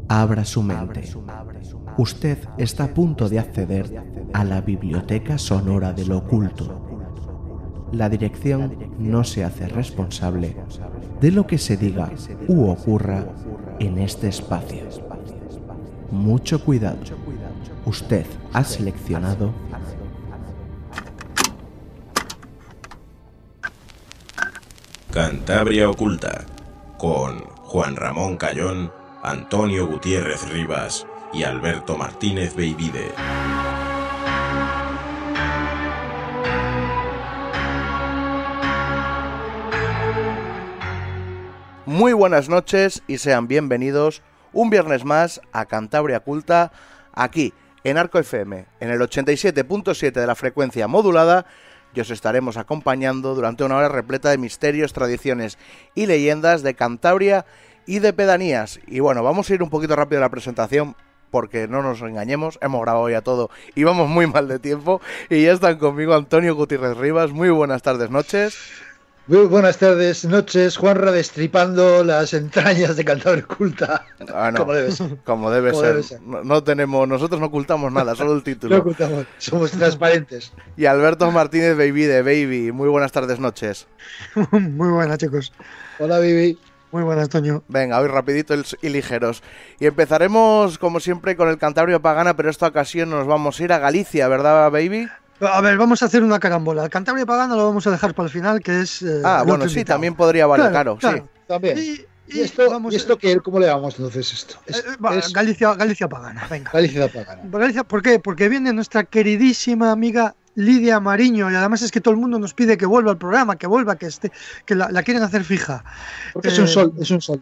Abra su mente. Usted está a punto de acceder a la Biblioteca Sonora de lo Oculto. La dirección no se hace responsable de lo que se diga u ocurra en este espacio. Mucho cuidado. Usted ha seleccionado Cantabria Oculta, con Juan Ramón Cayón, Antonio Gutiérrez Rivas y Alberto Martínez Beivide. Muy buenas noches y sean bienvenidos un viernes más a Cantabria Oculta, aquí en Arco FM, en el 87.7 de la frecuencia modulada, y os estaremos acompañando durante una hora repleta de misterios, tradiciones y leyendas de Cantabria y de pedanías. Y bueno, vamos a ir un poquito rápido a la presentación, porque no nos engañemos, hemos grabado ya todo y vamos muy mal de tiempo. Y ya están conmigo Antonio Gutiérrez Rivas. Muy buenas tardes, noches. Muy buenas tardes, noches, Juanra, destripando las entrañas de Cantabria Oculta. Ah, no, como debe ser. No tenemos, nosotros no ocultamos nada, solo el título. No ocultamos, somos transparentes. Y Alberto Martínez Beivide, Baby, muy buenas tardes, noches. Muy buenas, chicos. Hola, Baby. Muy buenas, Toño. Venga, hoy rapidito y ligeros. Y empezaremos, como siempre, con el Cantabria Pagana, pero esta ocasión nos vamos a ir a Galicia, ¿verdad, Baby? A ver, vamos a hacer una carambola. El Cantabria Pagana lo vamos a dejar para el final, que es... bueno, sí, también podría valer, claro. Sí. También. ¿Y esto qué? ¿Cómo le llamamos entonces esto? Galicia Pagana, venga. Galicia Pagana. Galicia, ¿por qué? Porque viene nuestra queridísima amiga Lidia Mariño, y además es que todo el mundo nos pide que vuelva al programa, que vuelva, que esté, que la quieren hacer fija. Porque es un sol.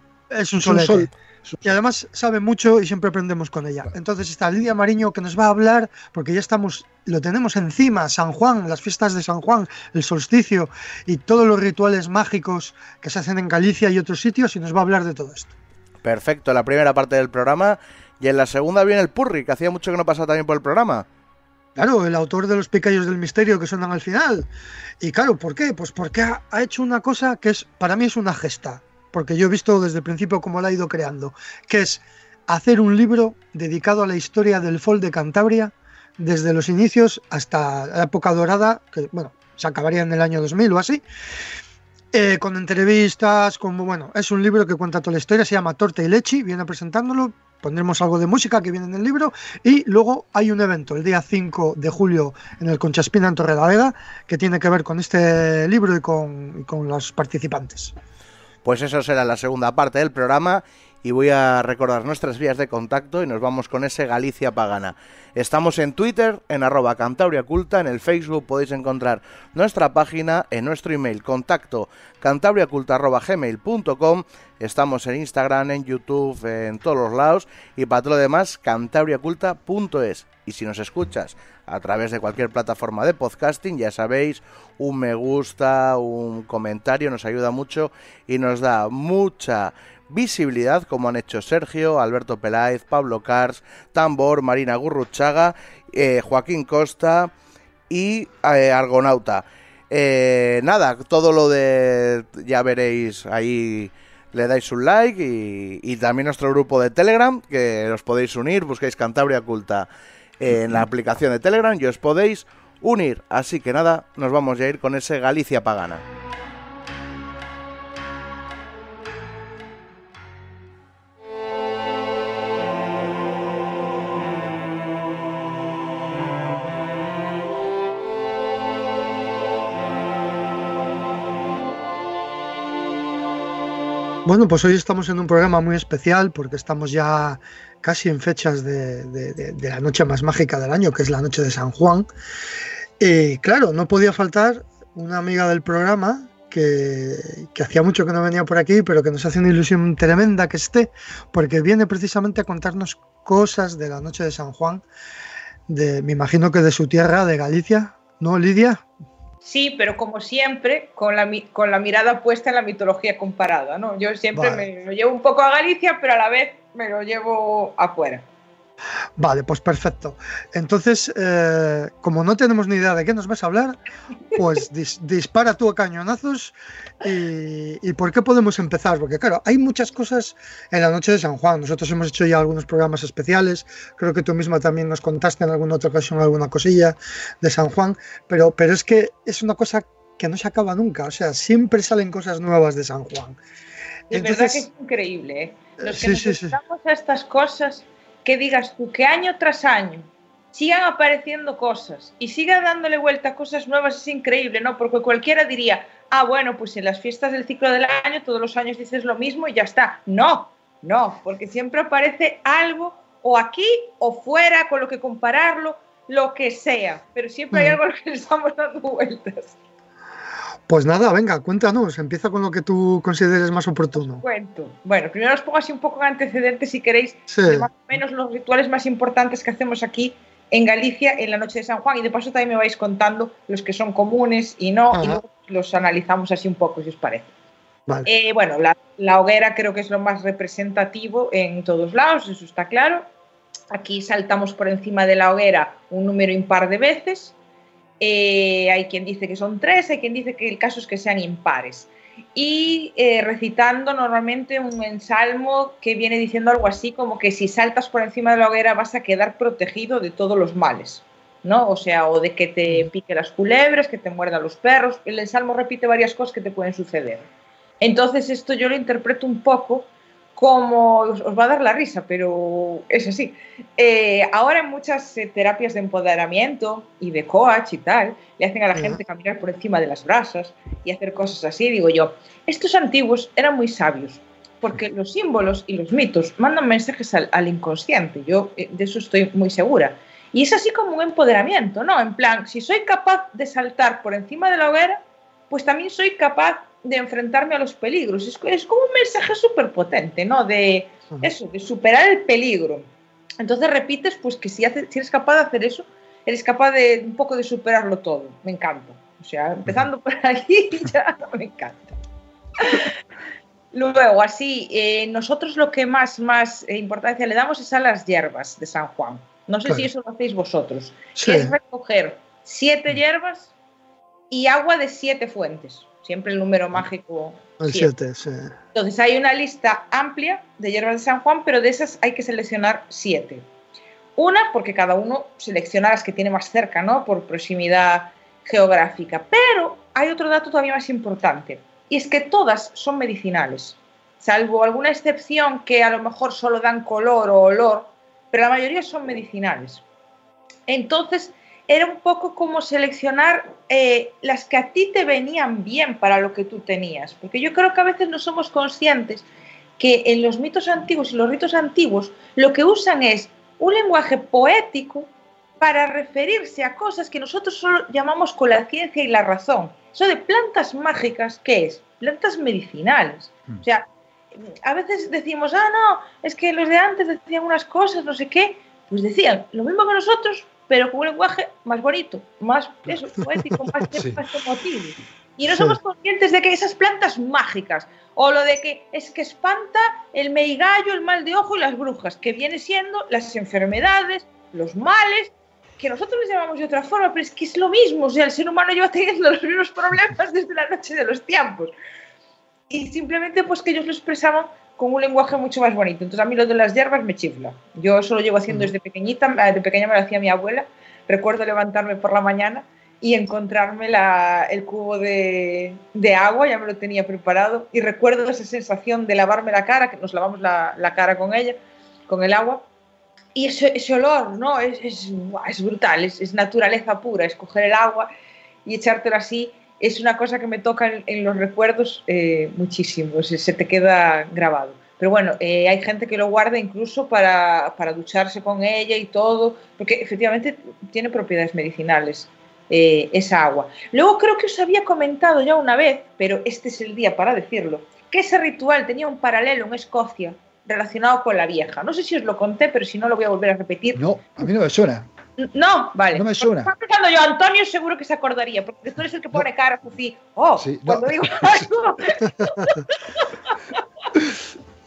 Es un sol. Y además sabe mucho y siempre aprendemos con ella. Entonces está Lidia Mariño, que nos va a hablar, porque ya lo tenemos encima, San Juan, las fiestas de San Juan, el solsticio y todos los rituales mágicos que se hacen en Galicia y otros sitios, y nos va a hablar de todo esto. Perfecto, la primera parte del programa, y en la segunda viene el Purri, que hacía mucho que no pasaba también por el programa. Claro, el autor de los Picayos del Misterio que suenan al final. Y claro, ¿por qué? Pues porque ha hecho una cosa que para mí es una gesta, porque yo he visto desde el principio cómo la ha ido creando, que es hacer un libro dedicado a la historia del folk de Cantabria, desde los inicios hasta la época dorada, que bueno, se acabaría en el año 2000 o así, con entrevistas, es un libro que cuenta toda la historia, se llama Torta y Leche, viene presentándolo, pondremos algo de música que viene en el libro, y luego hay un evento el día 5 de julio en el Conchaspina en Torrelavega, que tiene que ver con este libro y con los participantes. Pues eso será la segunda parte del programa, y voy a recordar nuestras vías de contacto y nos vamos con ese Galicia Pagana. Estamos en Twitter, en @CantabriaCulta, en el Facebook podéis encontrar nuestra página, en nuestro email contacto cantabriaculta@gmail.com, estamos en Instagram, en YouTube, en todos los lados, y para todo lo demás cantabriaculta.es. Y si nos escuchas a través de cualquier plataforma de podcasting, ya sabéis, un me gusta, un comentario nos ayuda mucho y nos da mucha visibilidad, como han hecho Sergio, Alberto Peláez, Pablo Cars, Tambor, Marina Gurruchaga, Joaquín Costa y Argonauta. Nada, todo lo de... ya veréis ahí, le dais un like, y también nuestro grupo de Telegram, que os podéis unir, busquéis Cantabria Oculta en la aplicación de Telegram y os podéis unir. Así que nada, nos vamos a ir con ese Galicia Pagana. Bueno, pues hoy estamos en un programa muy especial porque estamos ya casi en fechas de la noche más mágica del año, que es la noche de San Juan. Y claro, no podía faltar una amiga del programa que hacía mucho que no venía por aquí, pero que nos hace una ilusión tremenda que esté, porque viene precisamente a contarnos cosas de la noche de San Juan, me imagino que de su tierra, de Galicia, ¿no, Lidia? Sí, pero como siempre, con la mirada puesta en la mitología comparada, ¿no? Yo siempre me lo llevo un poco a Galicia, pero a la vez me lo llevo afuera. Vale, pues perfecto. Entonces, como no tenemos ni idea de qué nos vas a hablar, pues dispara tú a cañonazos y ¿por qué podemos empezar? Porque claro, hay muchas cosas en la noche de San Juan. Nosotros hemos hecho ya algunos programas especiales, creo que tú misma también nos contaste en alguna otra ocasión alguna cosilla de San Juan, pero es que es una cosa que no se acaba nunca, o sea, siempre salen cosas nuevas de San Juan. Es verdad que es increíble, ¿eh? Los que nos dedicamos a estas cosas, que digas tú que año tras año sigan apareciendo cosas y sigan dándole vuelta a cosas nuevas, es increíble, ¿no? Porque cualquiera diría, bueno, pues en las fiestas del ciclo del año todos los años dices lo mismo y ya está. No, porque siempre aparece algo o aquí o fuera con lo que compararlo, lo que sea, pero siempre hay algo al que le estamos dando vueltas. Pues nada, venga, cuéntanos, empieza con lo que tú consideres más oportuno. Cuento. Bueno, primero os pongo así un poco en antecedentes, si queréis, de más o menos los rituales más importantes que hacemos aquí en Galicia en la noche de San Juan, y de paso también me vais contando los que son comunes y no, y luego los analizamos así un poco, si os parece. Vale. Bueno, la hoguera creo que es lo más representativo en todos lados, eso está claro. Aquí saltamos por encima de la hoguera un número impar de veces. Hay quien dice que son 3, hay quien dice que el caso es que sean impares, y recitando normalmente un ensalmo que viene diciendo algo así como que si saltas por encima de la hoguera vas a quedar protegido de todos los males, ¿no? O sea, o de que te pique las culebras, que te muerdan los perros. El ensalmo repite varias cosas que te pueden suceder. Entonces esto yo lo interpreto un poco como, os va a dar la risa, pero es así. Ahora en muchas terapias de empoderamiento y de coach y tal, le hacen a la gente caminar por encima de las brasas y hacer cosas así. Digo yo, estos antiguos eran muy sabios, porque los símbolos y los mitos mandan mensajes al inconsciente. Yo de eso estoy muy segura. Y es así como un empoderamiento, ¿no? En plan, si soy capaz de saltar por encima de la hoguera, pues también soy capaz de enfrentarme a los peligros. Es como un mensaje súper potente, ¿no? De eso, de superar el peligro. Entonces repites, pues que si eres capaz de hacer eso, eres capaz de un poco de superarlo todo. Me encanta. O sea, empezando por ahí, ya me encanta. Luego, así, nosotros lo que más importancia le damos es a las hierbas de San Juan. No sé si eso lo hacéis vosotros. Sí. Es recoger 7 hierbas y agua de 7 fuentes. Siempre el número mágico. El 7, sí. Entonces hay una lista amplia de hierbas de San Juan, pero de esas hay que seleccionar 7. Una, porque cada uno selecciona las que tiene más cerca, ¿no? Por proximidad geográfica. Pero hay otro dato todavía más importante, y es que todas son medicinales, salvo alguna excepción que a lo mejor solo dan color o olor, pero la mayoría son medicinales. Entonces, era un poco como seleccionar las que a ti te venían bien para lo que tú tenías. Porque yo creo que a veces no somos conscientes que en los mitos antiguos y los ritos antiguos lo que usan es un lenguaje poético para referirse a cosas que nosotros solo llamamos con la ciencia y la razón. Eso de plantas mágicas, ¿qué es? Plantas medicinales. O sea, a veces decimos, no, es que los de antes decían unas cosas, no sé qué. Pues decían lo mismo que nosotros, pero con un lenguaje más bonito, más poético, más emotivo. Y no somos conscientes de que esas plantas mágicas, o lo de que es que espanta el meigallo, el mal de ojo y las brujas, que viene siendo las enfermedades, los males, que nosotros les llamamos de otra forma, pero es que es lo mismo. O sea, el ser humano lleva teniendo los mismos problemas desde la noche de los tiempos. Y simplemente pues que ellos lo expresaban con un lenguaje mucho más bonito. Entonces a mí lo de las hierbas me chifla. Yo eso lo llevo haciendo desde pequeñita. De pequeña me lo hacía mi abuela. Recuerdo levantarme por la mañana y encontrarme el cubo de agua, ya me lo tenía preparado. Y recuerdo esa sensación de lavarme la cara, que nos lavamos la cara con ella, con el agua. Y ese olor, ¿no? Es brutal, es naturaleza pura. Es coger el agua y echártelo así. Es una cosa que me toca en los recuerdos muchísimo, se te queda grabado. Pero bueno, hay gente que lo guarda incluso para ducharse con ella y todo, porque efectivamente tiene propiedades medicinales esa agua. Luego creo que os había comentado ya una vez, pero este es el día para decirlo, que ese ritual tenía un paralelo en Escocia relacionado con la vieja. No sé si os lo conté, pero si no lo voy a volver a repetir. No, a mí no me suena. No, vale. No me suena. Estaba pensando yo, Antonio seguro que se acordaría, porque tú eres el que pone cara así. Cuando digo algo.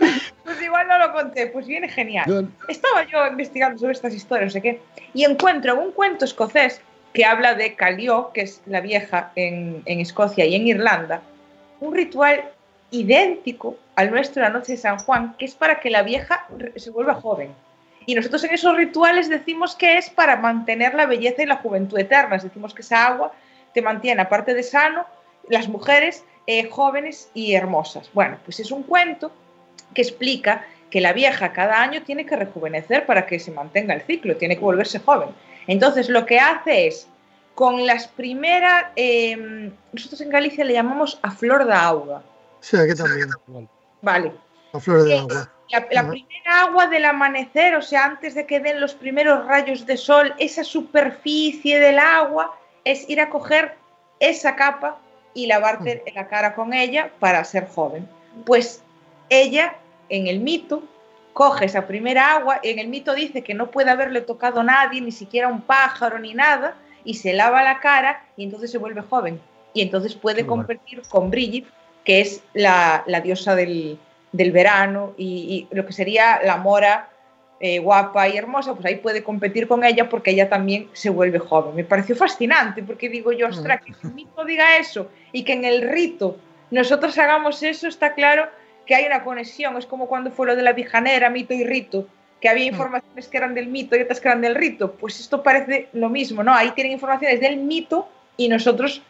Pues igual no lo conté, pues viene genial. Yo- Estaba yo investigando sobre estas historias, no sé qué, y encuentro un cuento escocés que habla de Callio, que es la vieja en Escocia y en Irlanda, un ritual idéntico al nuestro de la noche de San Juan, que es para que la vieja se vuelva joven. Y nosotros en esos rituales decimos que es para mantener la belleza y la juventud eternas. Decimos que esa agua te mantiene, aparte de sano, las mujeres jóvenes y hermosas. Bueno, pues es un cuento que explica que la vieja cada año tiene que rejuvenecer para que se mantenga el ciclo, tiene que volverse joven. Entonces lo que hace es, con las primeras, nosotros en Galicia le llamamos a flor de agua. Sí, aquí también. Vale. La flor del agua. La primera agua del amanecer, o sea, antes de que den los primeros rayos de sol, esa superficie del agua, es ir a coger esa capa y lavarte la cara con ella para ser joven. Pues ella, en el mito, coge esa primera agua, en el mito dice que no puede haberle tocado a nadie, ni siquiera un pájaro ni nada, y se lava la cara y entonces se vuelve joven. Y entonces puede competir con Brigitte, que es la diosa del verano y lo que sería la mora guapa y hermosa, pues ahí puede competir con ella porque ella también se vuelve joven. Me pareció fascinante porque digo yo, ostras, que el mito diga eso y que en el rito nosotros hagamos eso, está claro que hay una conexión. Es como cuando fue lo de la Vijanera, mito y rito, que había informaciones que eran del mito y otras que eran del rito. Pues esto parece lo mismo, ¿no? Ahí tienen informaciones del mito y nosotros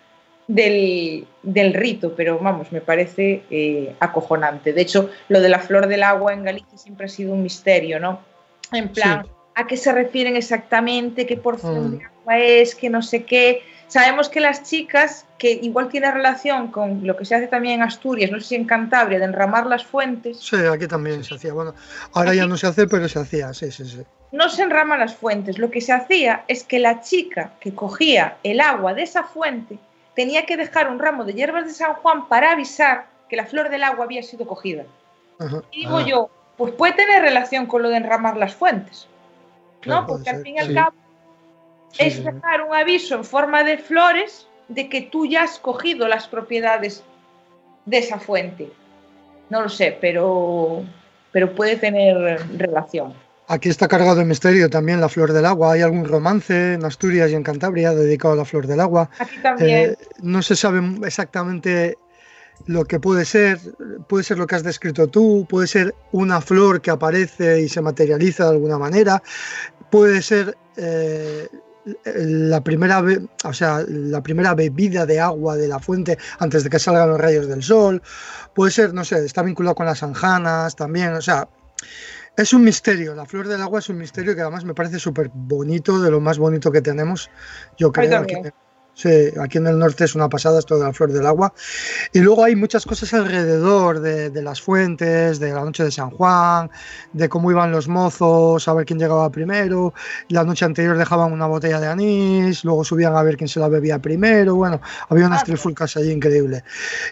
del rito, pero vamos, me parece acojonante. De hecho, lo de la flor del agua en Galicia siempre ha sido un misterio, ¿no? En plan, sí. ¿A qué se refieren exactamente? ¿Qué porción de agua es? ¿Qué no sé qué? Sabemos que las chicas, que igual tiene relación con lo que se hace también en Asturias, no sé si en Cantabria, de enramar las fuentes. Sí, aquí también se hacía. Bueno, ahora aquí ya no se hace, pero se hacía, sí. No se enraman las fuentes. Lo que se hacía es que la chica que cogía el agua de esa fuente tenía que dejar un ramo de hierbas de San Juan para avisar que la flor del agua había sido cogida. Ajá. Y digo yo, pues puede tener relación con lo de enramar las fuentes, ¿no? Porque al fin y al cabo es dejar un aviso en forma de flores de que tú ya has cogido las propiedades de esa fuente. No lo sé, pero puede tener relación. Aquí está cargado de misterio también la flor del agua. Hay algún romance en Asturias y en Cantabria dedicado a la flor del agua. Aquí también. No se sabe exactamente lo que puede ser lo que has descrito tú, puede ser una flor que aparece y se materializa de alguna manera, puede ser la primera bebida de agua de la fuente antes de que salgan los rayos del sol, puede ser, no sé, está vinculado con las anjanas también, o sea, es un misterio. La flor del agua es un misterio que además me parece súper bonito, de lo más bonito que tenemos, yo creo. Sí, aquí en el norte es una pasada esto de la flor del agua. Y luego hay muchas cosas alrededor de las fuentes, de la noche de San Juan, de cómo iban los mozos a ver quién llegaba primero. La noche anterior dejaban una botella de anís, luego subían a ver quién se la bebía primero. Bueno, había unas trifulcas allí increíbles.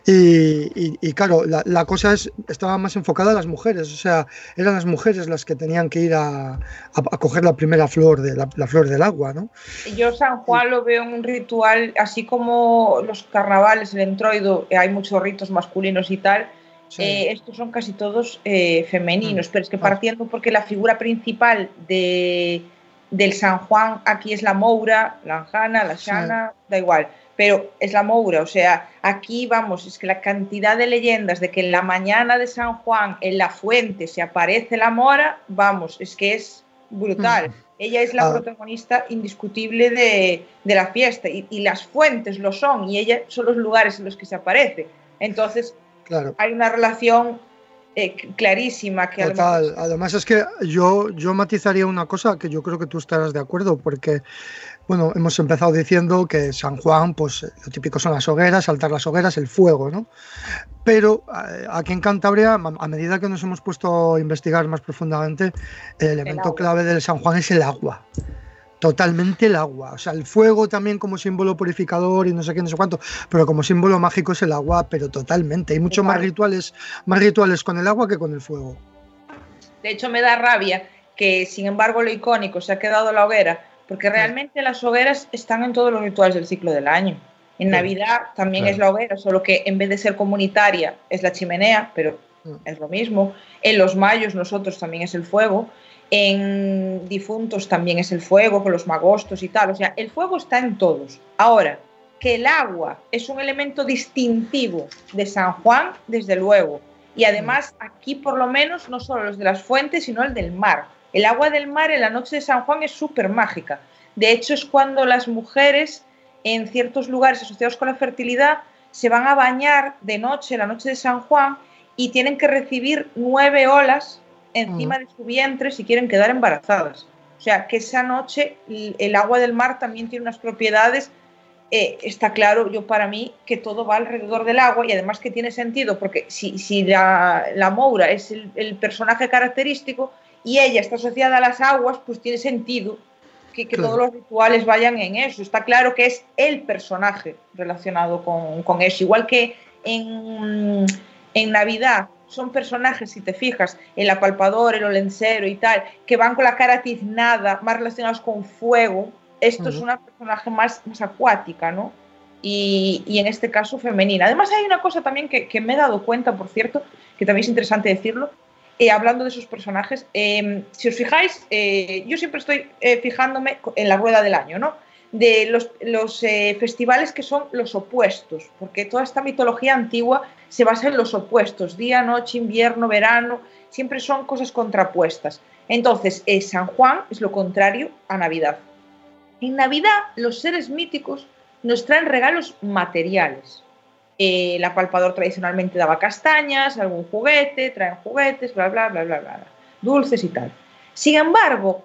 Y claro, la cosa estaba más enfocada a las mujeres. O sea, eran las mujeres las que tenían que ir a coger la primera flor, la flor del agua, ¿no? Yo San Juan lo veo en un ritual, así como los carnavales, el entroido, hay muchos ritos masculinos y tal, estos son casi todos femeninos, pero es que partiendo porque la figura principal del San Juan aquí es la moura, la anjana, la xana, da igual, pero es la moura, o sea, aquí vamos, es que la cantidad de leyendas de que en la mañana de San Juan en la fuente se aparece la mora, vamos, es que es brutal. Ella es la protagonista indiscutible de la fiesta y las fuentes lo son y ella son los lugares en los que se aparece. Entonces, claro, hay una relación clarísima. Que total. Además es que yo matizaría una cosa que yo creo que tú estarás de acuerdo, porque bueno, hemos empezado diciendo que San Juan, pues lo típico son las hogueras, saltar las hogueras, el fuego, ¿no? Pero aquí en Cantabria, a medida que nos hemos puesto a investigar más profundamente, el elemento clave del San Juan es el agua. Totalmente el agua. O sea, el fuego también como símbolo purificador y no sé qué, no sé cuánto, pero como símbolo mágico es el agua, pero totalmente. Hay mucho más rituales con el agua que con el fuego. De hecho, me da rabia que, sin embargo, lo icónico se ha quedado la hoguera, porque realmente las hogueras están en todos los rituales del ciclo del año. En Navidad también es la hoguera, solo que en vez de ser comunitaria es la chimenea, pero es lo mismo. En los mayos nosotros también es el fuego. En difuntos también es el fuego, con los magostos y tal. O sea, el fuego está en todos. Ahora, que el agua es un elemento distintivo de San Juan, desde luego. Y además, aquí por lo menos, no solo los de las fuentes, sino el del mar. El agua del mar en la noche de San Juan es súper mágica. De hecho, es cuando las mujeres en ciertos lugares asociados con la fertilidad se van a bañar de noche, la noche de San Juan, y tienen que recibir 9 olas encima de su vientre si quieren quedar embarazadas. O sea, que esa noche el agua del mar también tiene unas propiedades, está claro, yo para mí, que todo va alrededor del agua, y además que tiene sentido, porque si la Moura es el personaje característico y ella está asociada a las aguas, pues tiene sentido que claro, todos los rituales vayan en eso. Está claro que es el personaje relacionado con eso, igual que en Navidad son personajes, si te fijas, el apalpador, el olencero y tal, que van con la cara tiznada, más relacionados con fuego. Esto es una personaje más acuática, ¿no? Y en este caso femenina. Además hay una cosa también que me he dado cuenta, por cierto, que también es interesante decirlo, hablando de esos personajes. Si os fijáis, yo siempre estoy fijándome en la rueda del año, ¿no? De los festivales que son los opuestos, porque toda esta mitología antigua se basa en los opuestos, día, noche, invierno, verano, siempre son cosas contrapuestas. Entonces, San Juan es lo contrario a Navidad. En Navidad, los seres míticos nos traen regalos materiales. El apalpador tradicionalmente daba castañas, algún juguete, traen juguetes, bla, bla, bla, bla, bla, dulces y tal. Sin embargo,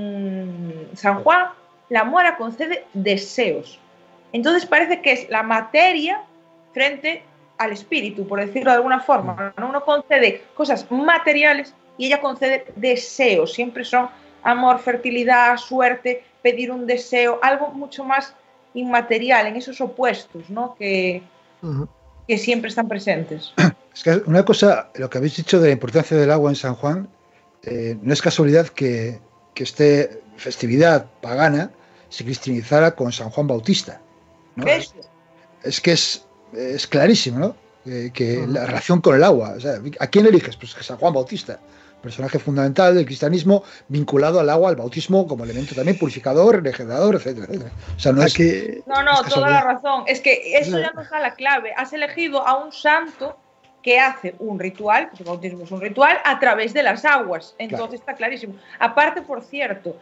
en San Juan, la Mora concede deseos. Entonces parece que es la materia frente al espíritu, por decirlo de alguna forma. Uno concede cosas materiales y ella concede deseos. Siempre son amor, fertilidad, suerte, pedir un deseo, algo mucho más inmaterial, en esos opuestos, ¿no? Que siempre están presentes. Es que una cosa, lo que habéis dicho de la importancia del agua en San Juan, no es casualidad que esta festividad pagana se cristianizara con San Juan Bautista, ¿no? Es que es clarísimo, ¿no? Que la relación con el agua, o sea, ¿a quién eliges? Pues San Juan Bautista, personaje fundamental del cristianismo vinculado al agua, al bautismo como elemento también purificador, regenerador, etcétera, etcétera. O sea, no, toda la razón. Es que eso ya nos da la clave. Has elegido a un santo que hace un ritual, pues el bautismo es un ritual, a través de las aguas. Entonces está clarísimo. Aparte, por cierto,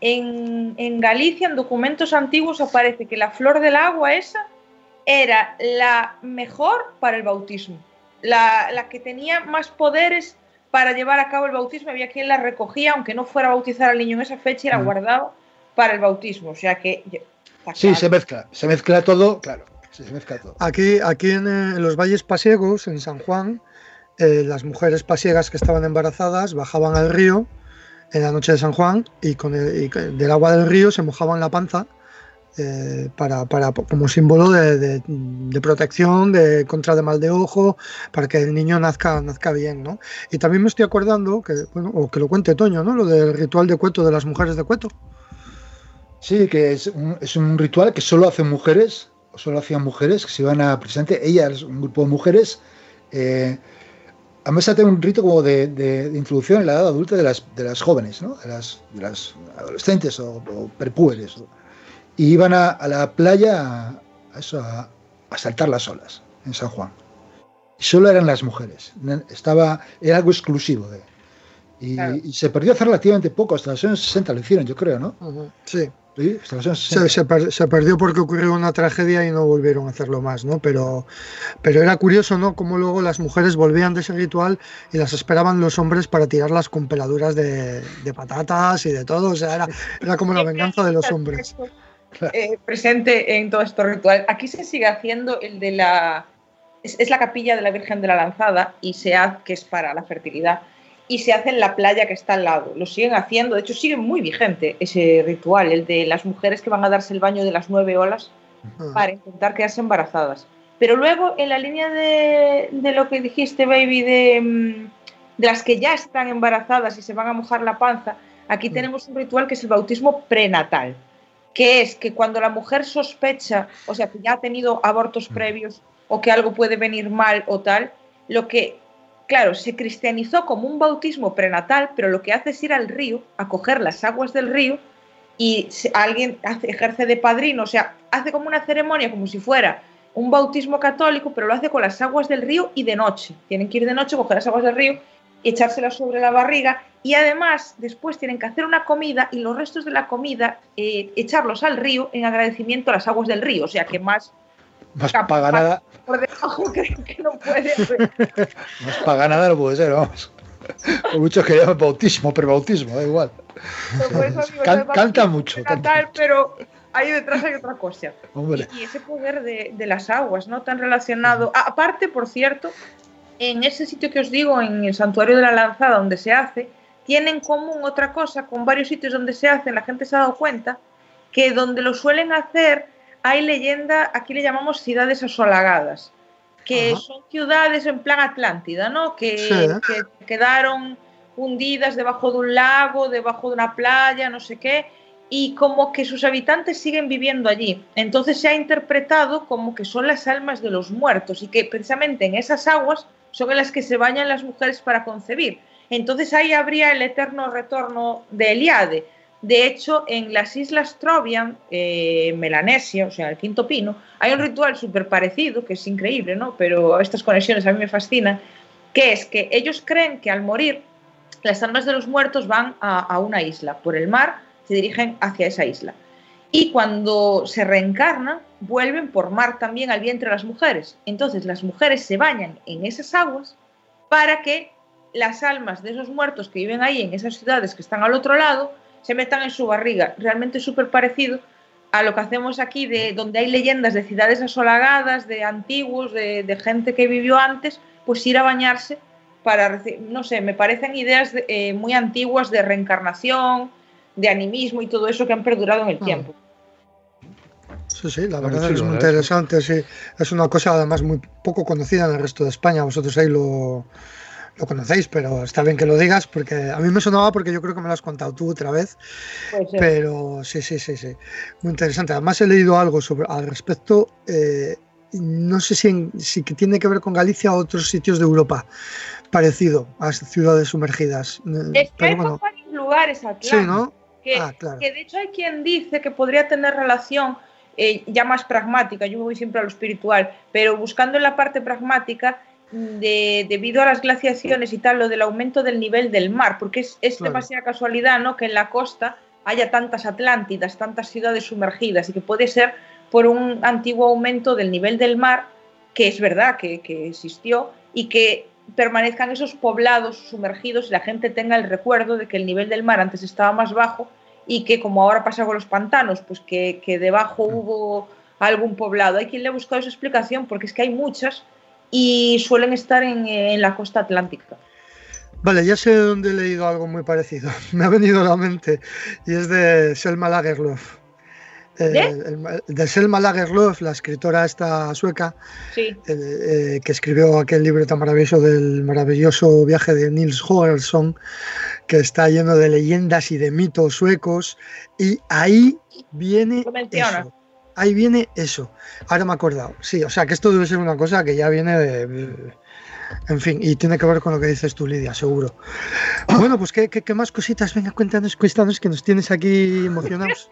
en Galicia, en documentos antiguos, aparece que la flor del agua esa era la mejor para el bautismo. La que tenía más poderes para llevar a cabo el bautismo. Había quien la recogía, aunque no fuera a bautizar al niño en esa fecha, y la guardaba para el bautismo. O sea que... Sí, claro. se mezcla todo, claro. Se mezcla todo. Aquí en los valles pasiegos, en San Juan, las mujeres pasiegas que estaban embarazadas bajaban al río en la noche de San Juan y del agua del río se mojaban la panza como símbolo de protección contra de mal de ojo, para que el niño nazca bien, ¿no? Y también me estoy acordando o que lo cuente Toño, ¿no? Lo del ritual de Cueto de las mujeres de Cueto. Sí, que es un ritual que solo hacían mujeres que se iban a precisamente, ellas, un grupo de mujeres, además hace un rito como de introducción en la edad adulta de las jóvenes, ¿no? de las adolescentes o prepúberes, y iban a la playa a saltar las olas en San Juan. Y solo eran las mujeres, era algo exclusivo y se perdió hace relativamente poco, hasta los años 60 lo hicieron, yo creo, ¿no? Sí. Sí, hasta los años 60. Se perdió porque ocurrió una tragedia y no volvieron a hacerlo más, ¿no? Pero era curioso, ¿no? Cómo luego las mujeres volvían de ese ritual y las esperaban los hombres para tirarlas con peladuras de patatas y de todo. O sea, era como la venganza de los hombres. Presente en todo este ritual. Aquí se sigue haciendo el de es la capilla de la Virgen de la Lanzada, que es para la fertilidad, y se hace en la playa que está al lado. Lo siguen haciendo, de hecho sigue muy vigente ese ritual, el de las mujeres que van a darse el baño de las 9 olas para intentar quedarse embarazadas. Pero luego, en la línea de lo que dijiste, baby, de las que ya están embarazadas y se van a mojar la panza, aquí tenemos un ritual que es el bautismo prenatal, que es que cuando la mujer sospecha, o sea, que ya ha tenido abortos previos o que algo puede venir mal o tal, lo que claro, se cristianizó como un bautismo prenatal, pero lo que hace es ir al río, a coger las aguas del río, y alguien ejerce de padrino, o sea, hace como una ceremonia como si fuera un bautismo católico, pero lo hace con las aguas del río y de noche. Tienen que ir de noche, coger las aguas del río, echárselas sobre la barriga, y además después tienen que hacer una comida y los restos de la comida echarlos al río en agradecimiento a las aguas del río, o sea que más paganada por debajo creo que no puede. Más paganada no puede ser, vamos. Por muchos que llaman bautismo, prebautismo, da igual. Canta mucho. Pero ahí detrás hay otra cosa. Y ese poder de las aguas, ¿no? Tan relacionado. Aparte, por cierto, en ese sitio que os digo, en el Santuario de la Lanzada, donde se hace, tienen en común otra cosa con varios sitios donde se hace, la gente se ha dado cuenta, que donde lo suelen hacer hay leyenda, aquí le llamamos ciudades asolagadas, que son ciudades en plan Atlántida, ¿no? Que quedaron hundidas debajo de un lago, debajo de una playa, no sé qué, y como que sus habitantes siguen viviendo allí. Entonces se ha interpretado como que son las almas de los muertos y que precisamente en esas aguas son en las que se bañan las mujeres para concebir. Entonces ahí habría el eterno retorno de Eliade. De hecho, en las islas Trobriand, Melanesia, o sea, el Quinto Pino, hay un ritual súper parecido, que es increíble, ¿no? Pero estas conexiones a mí me fascinan, que es que ellos creen que al morir, las almas de los muertos van a una isla. Por el mar se dirigen hacia esa isla. Y cuando se reencarnan, vuelven por mar también al vientre de las mujeres. Entonces las mujeres se bañan en esas aguas para que las almas de esos muertos que viven ahí, en esas ciudades que están al otro lado, se metan en su barriga. Realmente es súper parecido a lo que hacemos aquí, de donde hay leyendas de ciudades asolagadas, de antiguos, de gente que vivió antes, pues ir a bañarse para, no sé, me parecen ideas muy antiguas de reencarnación, de animismo y todo eso que han perdurado en el tiempo. Sí, la verdad es muy interesante, sí. Es una cosa además muy poco conocida en el resto de España. Vosotros ahí lo conocéis, pero está bien que lo digas, porque a mí me sonaba, porque yo creo que me lo has contado tú otra vez. Pero sí. Muy interesante. Además he leído algo al respecto, no sé si que tiene que ver con Galicia o otros sitios de Europa, parecido a ciudades sumergidas. Es que hay varios lugares atlánticos. Sí, ¿no? Claro. Que de hecho hay quien dice que podría tener relación ya más pragmática. Yo me voy siempre a lo espiritual, pero buscando en la parte pragmática, debido a las glaciaciones y tal, lo del aumento del nivel del mar, porque es demasiada casualidad, ¿no?, que en la costa haya tantas Atlántidas, tantas ciudades sumergidas, y que puede ser por un antiguo aumento del nivel del mar, que es verdad que existió, y que permanezcan esos poblados sumergidos y la gente tenga el recuerdo de que el nivel del mar antes estaba más bajo, y que, como ahora pasa con los pantanos, pues que debajo hubo algún poblado. Hay quien le ha buscado esa explicación, porque es que hay muchas y suelen estar en la costa atlántica. Vale, ya sé dónde he leído algo muy parecido. Me ha venido a la mente, y es de Selma Lagerlöf. De Selma Lagerlöf, la escritora esta sueca, que escribió aquel libro tan maravilloso del maravilloso viaje de Nils Holgersson, que está lleno de leyendas y de mitos suecos, y ahí viene eso. Ahí viene eso. Ahora me he acordado. Sí, o sea que esto debe ser una cosa que ya viene de... En fin, y tiene que ver con lo que dices tú, Lidia, seguro. Bueno, pues ¿qué más cositas? Venga, cuéntanos, que nos tienes aquí emocionados.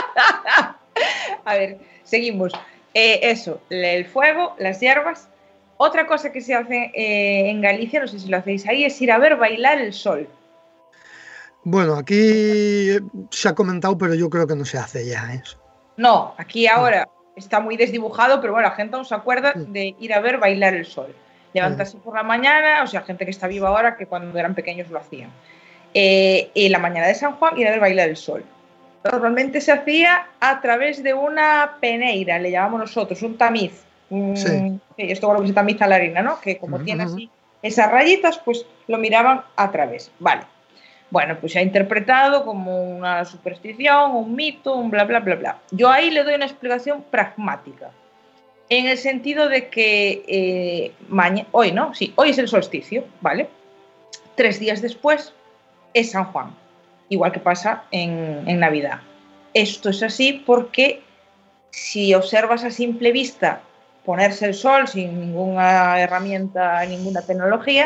A ver, seguimos. Eso, el fuego, las hierbas. Otra cosa que se hace en Galicia, no sé si lo hacéis ahí, es ir a ver bailar el sol. Bueno, aquí se ha comentado, pero yo creo que no se hace ya eso. No, aquí ahora está muy desdibujado, pero bueno, la gente aún se acuerda de ir a ver bailar el sol. Levantarse por la mañana, o sea, gente que está viva ahora, que cuando eran pequeños lo hacían. Y la mañana de San Juan, ir a ver bailar el sol. Normalmente se hacía a través de una peneira, le llamamos nosotros, un tamiz. Esto con lo que se tamiza la harina, ¿no? Que como tiene así esas rayitas, pues lo miraban a través. Vale. Bueno, pues se ha interpretado como una superstición, un mito, un bla, bla, bla, bla. Yo ahí le doy una explicación pragmática, en el sentido de que hoy, ¿no? Sí, hoy es el solsticio, ¿vale? 3 días después es San Juan, igual que pasa en Navidad. Esto es así porque si observas a simple vista ponerse el sol sin ninguna herramienta, ninguna tecnología,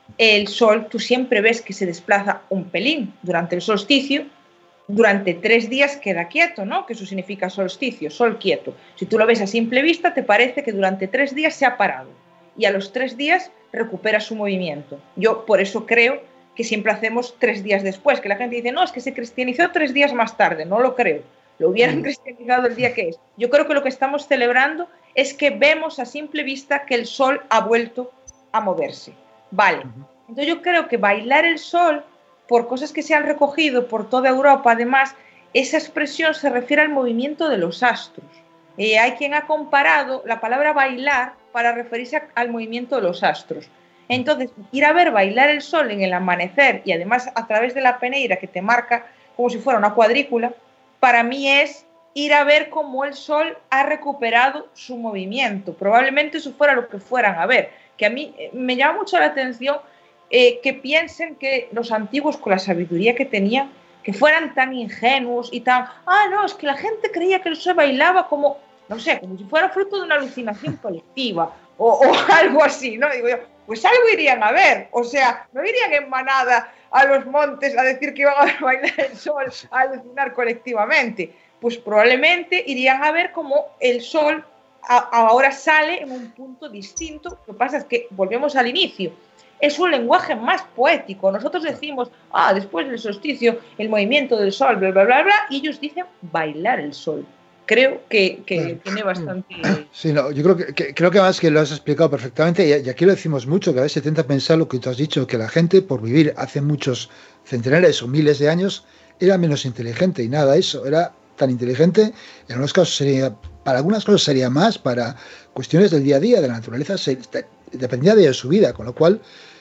el Sol tú siempre ves que se desplaza un pelín durante el solsticio. Durante 3 días queda quieto, ¿no? Que eso significa solsticio, sol quieto. Si tú lo ves a simple vista, te parece que durante 3 días se ha parado y a los 3 días recupera su movimiento. Yo por eso creo que siempre hacemos 3 días después, que la gente dice, no, es que se cristianizó 3 días más tarde. No lo creo. Lo hubieran cristianizado el día que es. Yo creo que lo que estamos celebrando es que vemos a simple vista que el sol ha vuelto a moverse. Vale. Entonces yo creo que bailar el sol, por cosas que se han recogido por toda Europa, además, esa expresión se refiere al movimiento de los astros. Hay quien ha comparado la palabra bailar para referirse al movimiento de los astros. Entonces, ir a ver bailar el sol en el amanecer y además a través de la peneira que te marca como si fuera una cuadrícula, para mí es ir a ver cómo el sol ha recuperado su movimiento. Probablemente eso fuera lo que fueran a ver, que a mí me llama mucho la atención que piensen que los antiguos, con la sabiduría que tenían, que fueran tan ingenuos y tan, no, es que la gente creía que el sol bailaba como, no sé, como si fuera fruto de una alucinación colectiva o algo así, ¿no? Digo yo, pues algo irían a ver, o sea, no irían en manada a los montes a decir que iban a bailar el sol, a alucinar colectivamente. Pues probablemente irían a ver cómo el sol ahora sale en un punto distinto. Lo que pasa es que volvemos al inicio. Es un lenguaje más poético. Nosotros decimos, después del solsticio, el movimiento del sol, bla, bla, bla, bla, y ellos dicen bailar el sol. Creo que tiene bastante... Sí, no, yo creo que más que lo has explicado perfectamente, y aquí lo decimos mucho, que a veces se intenta pensar lo que tú has dicho, que la gente, por vivir hace muchos centenares o miles de años, era menos inteligente, y nada, eso, era tan inteligente, en algunos casos sería, para algunas cosas sería más, para cuestiones del día a día, de la naturaleza, dependía de su vida, con lo cual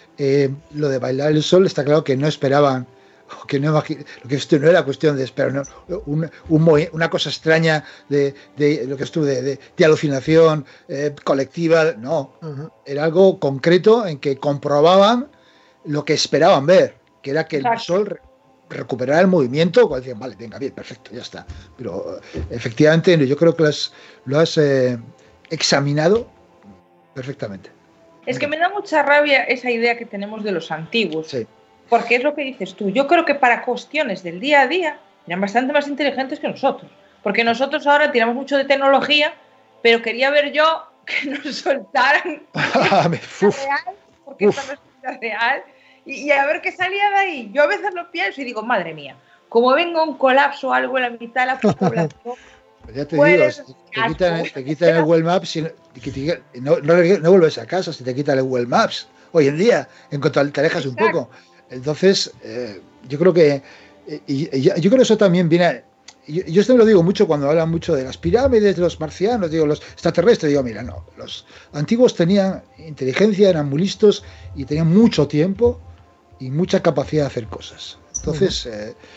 lo de bailar el sol está claro que no esperaban, que no lo que esto no era cuestión de esperar, no, una cosa extraña de lo que estuvo de alucinación colectiva, no, era algo concreto en que comprobaban lo que esperaban ver, que era que el sol recuperara el movimiento, cuando decían, vale, venga, bien, perfecto, ya está. Pero efectivamente yo creo que lo has examinado perfectamente. Es que me da mucha rabia esa idea que tenemos de los antiguos. Sí. Porque es lo que dices tú. Yo creo que para cuestiones del día a día eran bastante más inteligentes que nosotros. Porque nosotros ahora tiramos mucho de tecnología, pero quería ver yo que nos soltaran real, porque esta no es vida real, y a ver qué salía de ahí. Yo a veces lo pienso y digo, madre mía, como venga un colapso o algo en la mitad de la población... Pues ya te digo, te quitan el Google Maps y no vuelves a casa si te quitan el Google Maps. Hoy en día, en cuanto te alejas un poco. Entonces, yo creo que eso también viene. Yo esto lo digo mucho cuando hablan mucho de las pirámides, de los marcianos, digo, los extraterrestres. Digo, mira, no, los antiguos tenían inteligencia, eran muy listos y tenían mucho tiempo y mucha capacidad de hacer cosas. Entonces,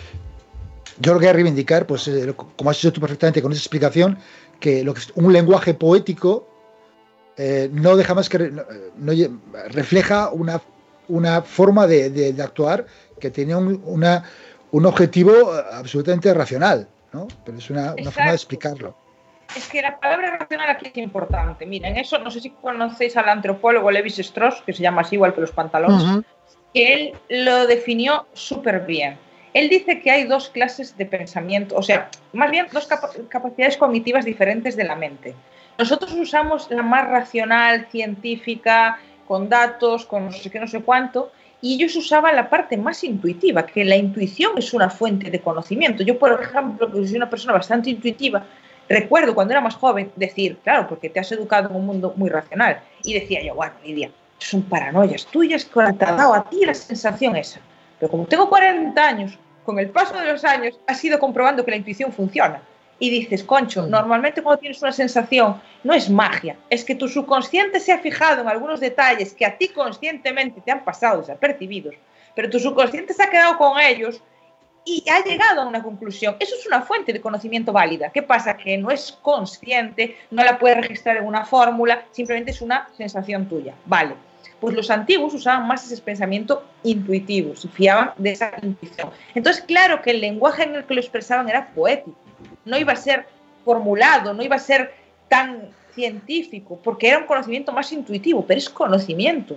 yo lo que voy a reivindicar, pues, como has hecho tú perfectamente con esa explicación, que lo que es un lenguaje poético no deja más que refleja una forma de actuar que tenía un objetivo absolutamente racional, ¿no? Pero es una forma de explicarlo. Es que la palabra racional aquí es importante. Miren, eso no sé si conocéis al antropólogo Lévi Strauss, que se llama así igual que los pantalones, que él lo definió súper bien. Él dice que hay 2 clases de pensamiento, o sea, más bien 2 capacidades cognitivas diferentes de la mente. Nosotros usamos la más racional, científica, con datos, con no sé qué, no sé cuánto, y ellos usaban la parte más intuitiva, que la intuición es una fuente de conocimiento. Yo, por ejemplo, que soy una persona bastante intuitiva, recuerdo cuando era más joven decir, claro, porque te has educado en un mundo muy racional, y decía yo, bueno, Lidia, son paranoias tuyas que te ha dado a ti la sensación esa. Pero como tengo 40 años, con el paso de los años has ido comprobando que la intuición funciona. Y dices, concho, normalmente cuando tienes una sensación no es magia, es que tu subconsciente se ha fijado en algunos detalles que a ti conscientemente te han pasado desapercibidos, pero tu subconsciente se ha quedado con ellos y ha llegado a una conclusión. Eso es una fuente de conocimiento válida. ¿Qué pasa? Que no es consciente, no la puedes registrar en una fórmula, simplemente es una sensación tuya. Vale. Pues los antiguos usaban más ese pensamiento intuitivo, se fiaban de esa intuición. Entonces, claro que el lenguaje en el que lo expresaban era poético, no iba a ser formulado, no iba a ser tan científico, porque era un conocimiento más intuitivo, pero es conocimiento.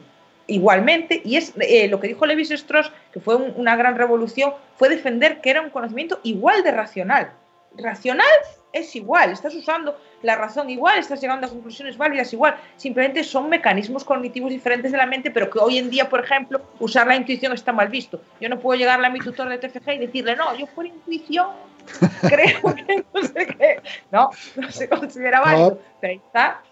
igualmente, y es lo que dijo Levi Strauss, que fue una gran revolución, fue defender que era un conocimiento igual de racional. Racional es igual, estás usando la razón igual, estás llegando a conclusiones válidas igual, simplemente son mecanismos cognitivos diferentes de la mente, pero que hoy en día, por ejemplo, usar la intuición está mal visto. Yo no puedo llegarle a mi tutor de TFG y decirle, no, yo por intuición creo que no sé qué. No se considera válido, pero ahí está.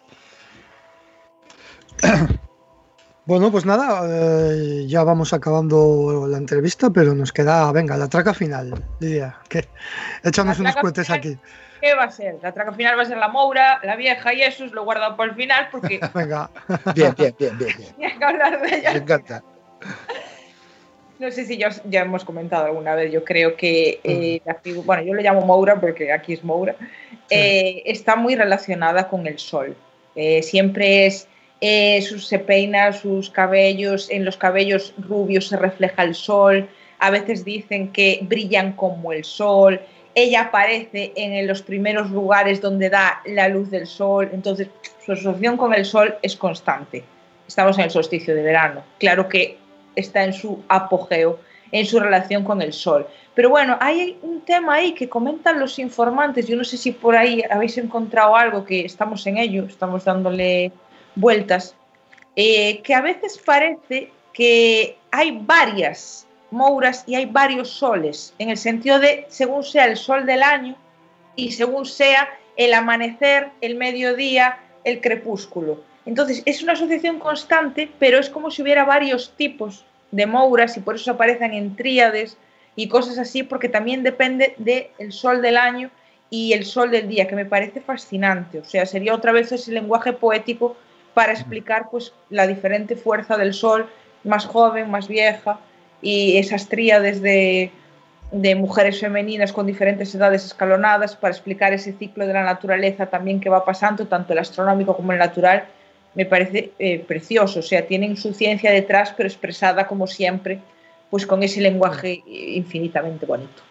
Bueno, pues nada, ya vamos acabando la entrevista, pero nos queda, venga, la traca final, Lidia, que échanos unos cohetes aquí. ¿Qué va a ser? La traca final va a ser la Moura, la vieja y eso, lo he guardado por el final porque... Venga. Bien. Hay que hablar de ella. Me encanta. No sé si ya hemos comentado alguna vez, yo creo que, bueno, yo le llamo Moura porque aquí es Moura, está muy relacionada con el sol. Siempre es... se peina sus cabellos, en los cabellos rubios se refleja el sol, a veces dicen que brillan como el sol, ella aparece en los primeros lugares donde da la luz del sol, entonces su asociación con el sol es constante. Estamos en el solsticio de verano, claro que está en su apogeo, en su relación con el sol. Pero bueno, hay un tema ahí que comentan los informantes, yo no sé si por ahí habéis encontrado algo, que estamos en ello, estamos dándole vueltas, que a veces parece que hay varias Mouras y hay varios soles, en el sentido de según sea el sol del año y según sea el amanecer, el mediodía, el crepúsculo. Entonces es una asociación constante, pero es como si hubiera varios tipos de Mouras y por eso aparecen en tríades y cosas así, porque también depende del sol del año y el sol del día, que me parece fascinante. O sea, sería otra vez ese lenguaje poético para explicar pues la diferente fuerza del sol, más joven, más vieja, y esas tríades de mujeres femeninas con diferentes edades escalonadas para explicar ese ciclo de la naturaleza también que va pasando, tanto el astronómico como el natural. Me parece precioso, o sea, tienen su ciencia detrás, pero expresada como siempre, pues con ese lenguaje infinitamente bonito.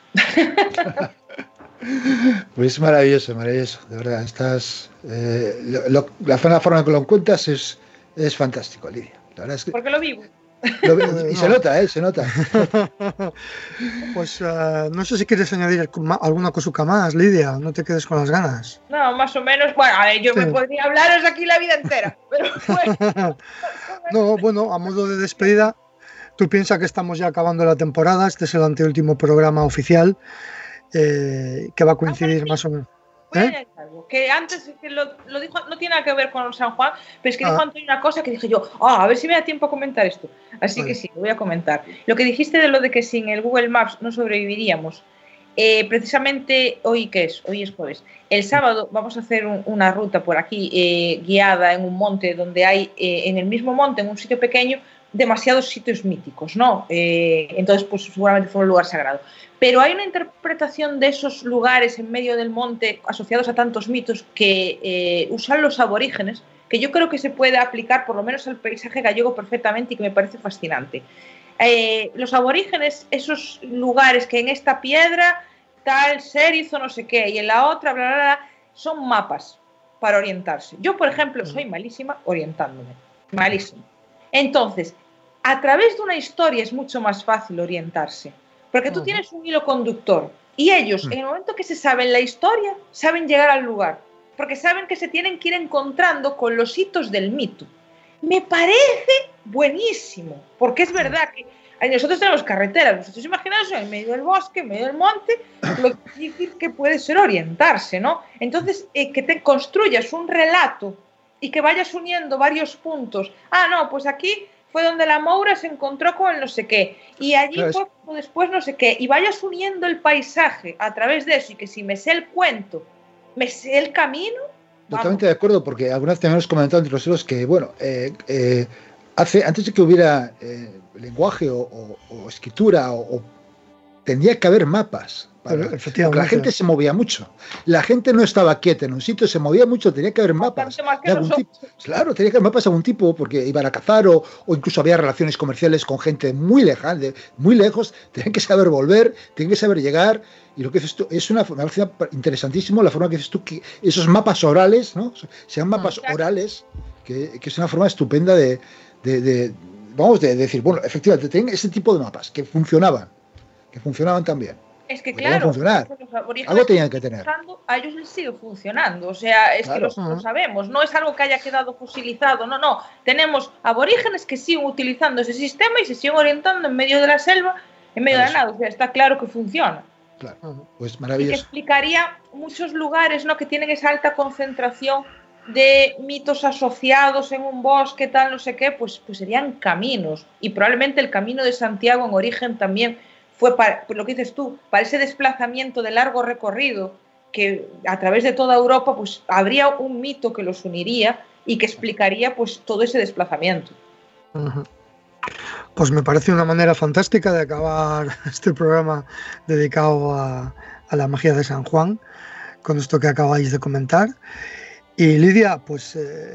Pues maravilloso, de verdad. La forma en que lo cuentas es fantástico, Lidia. La verdad es que porque lo vivo. Y se nota, se nota. Pues no sé si quieres añadir alguna cosita más, Lidia, no te quedes con las ganas. No, más o menos, bueno, a ver, yo me podría hablaros aquí la vida entera, pero bueno. No, bueno, a modo de despedida, tú piensas que estamos ya acabando la temporada, este es el anteúltimo programa oficial, que va a coincidir más o menos. Voy a añadir algo, que antes que lo dijo, no tiene nada que ver con San Juan, pero es que dijo Antonio una cosa que dije yo, a ver si me da tiempo a comentar esto. Así que sí, lo voy a comentar. Lo que dijiste de lo de que sin el Google Maps no sobreviviríamos, precisamente hoy, ¿qué es? Hoy es jueves. El sábado vamos a hacer una ruta por aquí, guiada en un monte donde hay, en el mismo monte, en un sitio pequeño, demasiados sitios míticos, ¿no? Entonces, pues seguramente fue un lugar sagrado. Pero hay una interpretación de esos lugares en medio del monte asociados a tantos mitos que usan los aborígenes, que yo creo que se puede aplicar por lo menos al paisaje gallego perfectamente y que me parece fascinante. Los aborígenes, esos lugares que en esta piedra tal ser hizo no sé qué y en la otra, bla, bla, bla, son mapas para orientarse. Yo, por ejemplo, soy malísima orientándome. Malísima. Entonces, a través de una historia es mucho más fácil orientarse, porque tú tienes un hilo conductor y ellos, en el momento que se saben la historia, saben llegar al lugar, porque saben que se tienen que ir encontrando con los hitos del mito. Me parece buenísimo, porque es verdad que nosotros tenemos carreteras, vosotros imaginaos en medio del bosque, en medio del monte, lo difícil que puede ser orientarse, ¿no? Entonces, que te construyas un relato y que vayas uniendo varios puntos. No, pues aquí fue donde la Moura se encontró con el no sé qué, y allí fue después no sé qué, y vayas uniendo el paisaje a través de eso, y que si me sé el cuento, me sé el camino. Totalmente de acuerdo, porque alguna vez también hemos comentado entre nosotros que, bueno, antes de que hubiera lenguaje o escritura, tendría que haber mapas. Porque la gente se movía mucho. La gente no estaba quieta en un sitio, se movía mucho, tenía que haber mapas de algún tipo. Claro, tenía que haber mapas de algún tipo, porque iban a cazar o incluso había relaciones comerciales con gente muy lejana, muy lejos, tenían que saber volver, tenían que saber llegar. Y lo que dices tú es una forma interesantísimo, la forma que dices tú, que esos mapas orales, ¿no? Sean mapas orales, que es una forma estupenda de vamos a decir, bueno, efectivamente, tienen ese tipo de mapas que funcionaban también. Es que Podían claro, funcionar. Algo tenían que tener. A ellos les sigue funcionando, o sea, es Claro. que lo sabemos, no es algo que haya quedado fosilizado, no, tenemos aborígenes que siguen utilizando ese sistema y se siguen orientando en medio de la selva, en medio de la nada, o sea, está claro que funciona. Claro, pues Y que maravilloso. explicaría muchos lugares, ¿no?, que tienen esa alta concentración de mitos asociados en un bosque, tal, no sé qué, pues serían caminos. Y probablemente el camino de Santiago en origen también fue para, lo que dices tú, para ese desplazamiento de largo recorrido, que a través de toda Europa pues habría un mito que los uniría y que explicaría pues todo ese desplazamiento. Pues me parece una manera fantástica de acabar este programa dedicado a la magia de San Juan, con esto que acabáis de comentar. Y Lidia, pues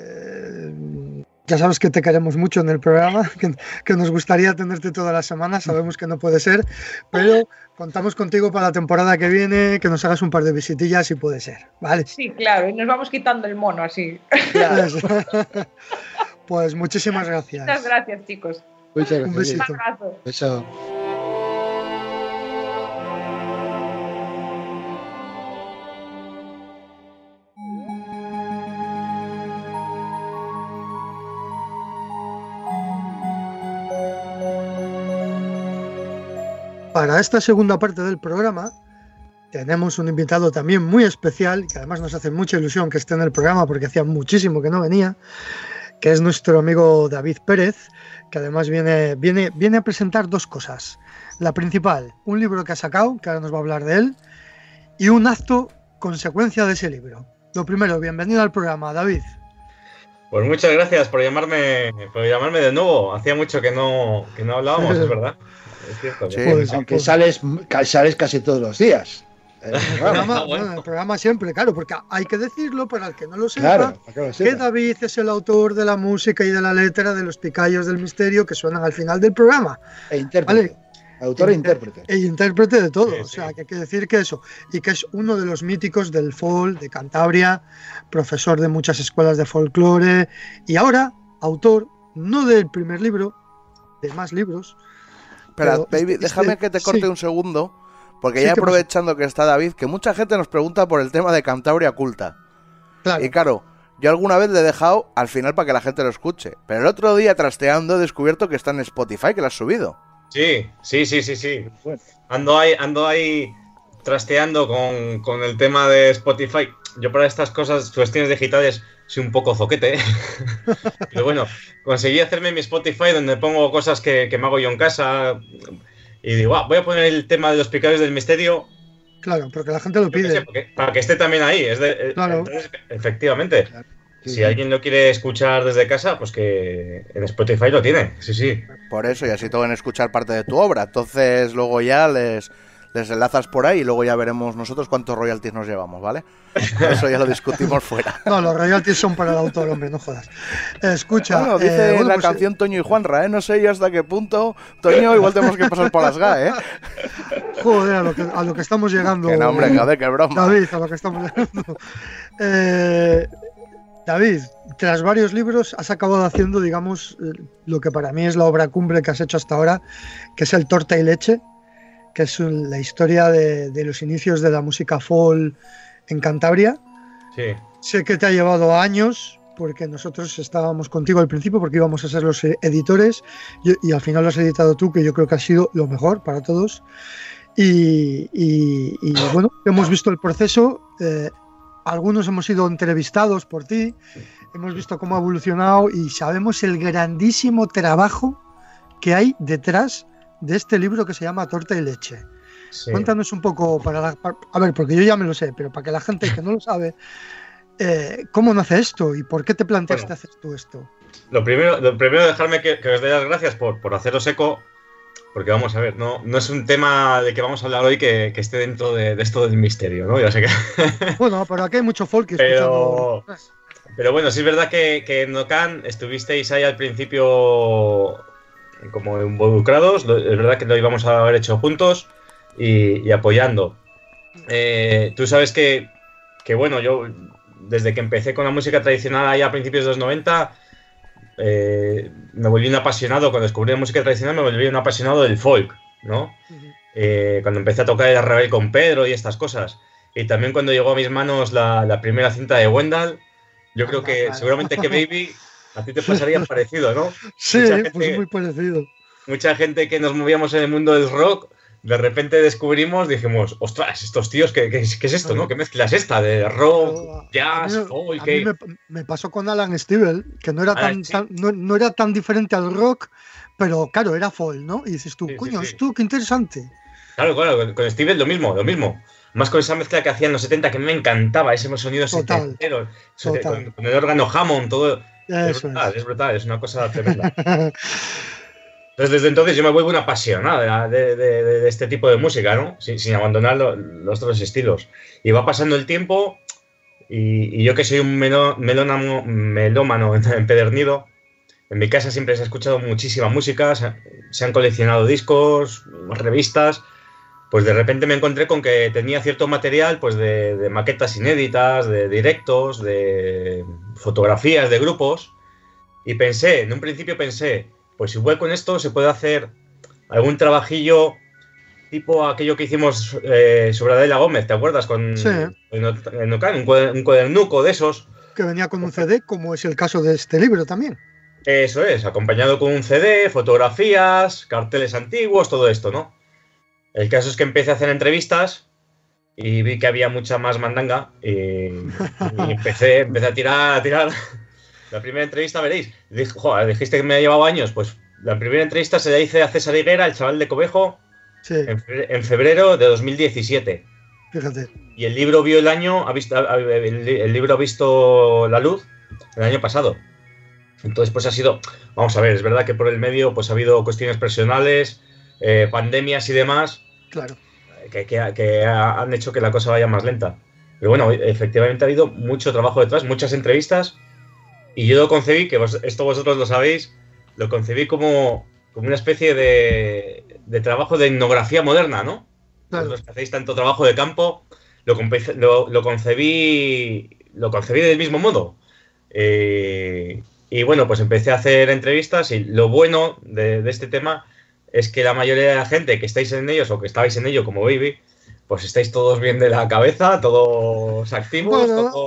ya sabes que te queremos mucho en el programa, que nos gustaría tenerte todas las semanas, sabemos que no puede ser, pero contamos contigo para la temporada que viene, que nos hagas un par de visitillas si puede ser, ¿vale? Sí, claro, y nos vamos quitando el mono así. Claro. Pues muchísimas gracias. Muchas gracias, chicos. Muchas gracias. Un besito. Un abrazo. Beso. Para esta segunda parte del programa tenemos un invitado también muy especial, que además nos hace mucha ilusión que esté en el programa porque hacía muchísimo que no venía, que es nuestro amigo David Pérez, que además viene a presentar dos cosas. La principal, un libro que ha sacado, que ahora nos va a hablar de él, y un acto consecuencia de ese libro. Lo primero, bienvenido al programa, David. Pues muchas gracias por llamarme de nuevo. Hacía mucho que no hablábamos, es verdad. Es cierto. Sí, Pues, Aunque sales casi todos los días. El programa siempre, claro, porque hay que decirlo para el que no lo sepa, Claro, para que lo que sepa. David es el autor de la música y de la letra de los Picayos del Misterio que suenan al final del programa. E intérprete. Autor e intérprete. E intérprete de todo, Sí, o sea, sí. que hay que decir que eso, y que es uno de los míticos del folk de Cantabria, profesor de muchas escuelas de folclore, y ahora autor, no del primer libro, de más libros. Espera, Pero baby, déjame que te corte sí. un segundo, porque Sí, ya ¿qué pasa? aprovechando que está David, que mucha gente nos pregunta por el tema de Cantabria Culta. Claro, Y claro, yo alguna vez le he dejado al final para que la gente lo escuche, pero el otro día trasteando he descubierto que está en Spotify, que lo has subido. Sí. Bueno. Ando ahí trasteando con el tema de Spotify. Yo para estas cosas, cuestiones digitales, soy un poco zoquete, ¿eh? Pero bueno, conseguí hacerme mi Spotify donde pongo cosas que me hago yo en casa. Y digo, voy a poner el tema de los Picayos del Misterio. claro, porque la gente lo Yo qué sé, pide. para que esté también ahí. Claro. Entonces, efectivamente. Sí, Si sí. alguien lo quiere escuchar desde casa, pues que en Spotify lo tiene. Sí. Por eso, y así te van a escuchar parte de tu obra. Entonces luego ya les enlazas por ahí y luego ya veremos nosotros cuántos royalties nos llevamos, ¿vale? Eso ya lo discutimos fuera. No, los royalties son para el autor, hombre, no jodas. Escucha, Bueno, dice bueno, la pues, canción Toño y Juanra, ¿eh? No sé yo hasta qué punto. Toño, igual tenemos que pasar por las GAE, ¿eh? joder, a lo que estamos llegando. Que no, hombre, joder, qué broma. David, a lo que estamos llegando. David, tras varios libros has acabado haciendo, digamos, lo que para mí es la obra cumbre que has hecho hasta ahora, que es el Torta y Leche, que es la historia de los inicios de la música folk en Cantabria. Sí. Sé que te ha llevado años, porque nosotros estábamos contigo al principio, porque íbamos a ser los editores, y al final lo has editado tú, que yo creo que ha sido lo mejor para todos. Y bueno, hemos visto el proceso, algunos hemos sido entrevistados por ti, hemos visto cómo ha evolucionado y sabemos el grandísimo trabajo que hay detrás de este libro que se llama Torta y Leche. Sí. Cuéntanos un poco, a ver, porque yo ya me lo sé, pero para que la gente que no lo sabe, ¿cómo nace esto y por qué te planteaste hacer tú esto? Lo primero dejarme que os dé las gracias por haceros eco, porque vamos a ver, no es un tema de que vamos a hablar hoy que esté dentro de esto del misterio, ¿no? Ya sé que... Bueno, pero aquí hay mucho folk escuchando. Pero bueno, sí es verdad que en Nocan estuvisteis ahí al principio como involucrados, es verdad que lo íbamos a haber hecho juntos y apoyando. Tú sabes que bueno, yo desde que empecé con la música tradicional ahí a principios de los 90, me volví un apasionado, cuando descubrí la música tradicional me volví un apasionado del folk, ¿no? Cuando empecé a tocar el Rebel con Pedro y estas cosas. Y también cuando llegó a mis manos la primera cinta de Wendell, yo creo que seguramente que Baby a ti te pasaría parecido, ¿no? Sí, pues muy parecido. Mucha gente que nos movíamos en el mundo del rock, de repente descubrimos, dijimos, ostras, estos tíos, ¿qué es esto, no? ¿Qué mezcla es esta de rock, jazz, folk? A mí me pasó con Alan Stivell, que no era no era tan diferente al rock, pero claro, era folk, ¿no? Y dices tú, coño, esto, qué interesante. Claro, con Stivell lo mismo. Más con esa mezcla que hacía en los 70, que me encantaba, ese sonido setentero, con el órgano Hammond, todo. Es brutal, es una cosa tremenda. Entonces, desde entonces yo me vuelvo una apasionada de este tipo de música, ¿no? Sin abandonar los otros estilos. Y va pasando el tiempo y yo que soy un melómano empedernido, en mi casa siempre se ha escuchado muchísima música, se han coleccionado discos, revistas. Pues de repente me encontré con que tenía cierto material pues de maquetas inéditas, de directos, de fotografías de grupos. Y en un principio pensé, pues igual con esto se puede hacer algún trabajillo tipo aquello que hicimos sobre Adela Gómez, ¿te acuerdas? Sí. Un cuadernuco de esos. Que venía con un CD, como es el caso de este libro también. Eso es, acompañado con un CD, fotografías, carteles antiguos, todo esto, ¿no? El caso es que empecé a hacer entrevistas y vi que había mucha más mandanga y empecé a tirar. La primera entrevista, veréis, dijiste que me ha llevado años, pues la primera entrevista se la hice a César Higuera, el chaval de Cobejo, sí, en febrero de 2017. Fíjate. Y el libro vio el libro ha visto la luz el año pasado. Entonces pues ha sido, vamos a ver, es verdad que por el medio pues ha habido cuestiones personales, pandemias y demás, claro, que han hecho que la cosa vaya más lenta. Pero bueno, efectivamente ha habido mucho trabajo detrás, muchas entrevistas, y yo lo concebí, esto vosotros lo sabéis, lo concebí como una especie de trabajo de etnografía moderna, ¿no? Claro. Vosotros que hacéis tanto trabajo de campo, lo concebí del mismo modo. Y bueno, pues empecé a hacer entrevistas, y lo bueno de este tema es que la mayoría de la gente que estáis en ellos o que estabais en ello como Baby, pues estáis todos bien de la cabeza, todos activos.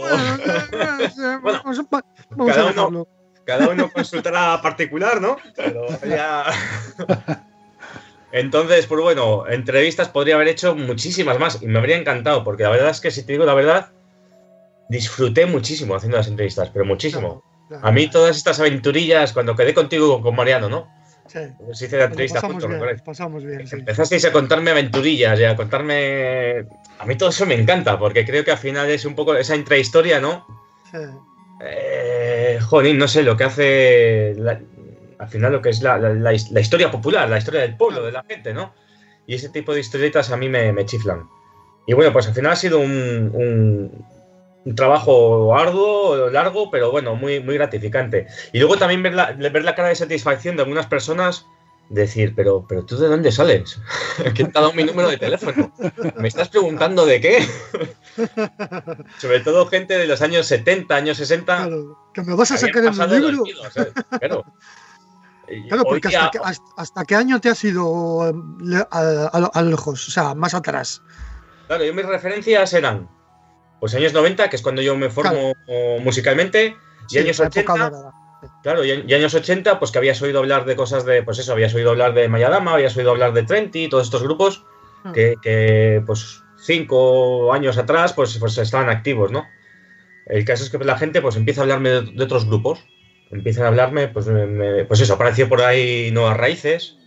Cada uno consultará particular, ¿no? Pero ya... Entonces, pues bueno, entrevistas podría haber hecho muchísimas más y me habría encantado, porque la verdad es que, si te digo la verdad, disfruté muchísimo haciendo las entrevistas, pero muchísimo. A mí todas estas aventurillas, cuando quedé contigo con Mariano, ¿no? Sí. Pues hice la entrevista pasamos bien, sí. Empezasteis a contarme aventurillas y a contarme... A mí todo eso me encanta, porque creo que al final es un poco esa intrahistoria, ¿no? Sí. Joder, no sé, lo que hace... al final lo que es la historia popular, la historia del pueblo, de la gente, ¿no? Y ese tipo de historietas a mí me chiflan. Y bueno, pues al final ha sido un trabajo arduo, largo, pero bueno, muy, muy gratificante. Y luego también ver la cara de satisfacción de algunas personas, decir, pero ¿tú de dónde sales? ¿Quién te ha dado mi número de teléfono? ¿Me estás preguntando de qué? Sobre todo gente de los años 70, años 60. Claro, que me vas a sacar en el libro. Claro. Claro, porque ¿hasta qué año te has ido a lejos? O sea, más atrás. Claro, yo mis referencias eran pues años 90, que es cuando yo me formo musicalmente, y sí, años 80, claro, y años 80, pues que habías oído hablar de cosas de, pues eso, habías oído hablar de Mayadama, habías oído hablar de Twenty, todos estos grupos que pues 5 años atrás pues estaban activos, ¿no? El caso es que la gente pues empieza a hablarme de otros grupos, empiezan a hablarme, pues eso, apareció por ahí Nuevas Raíces,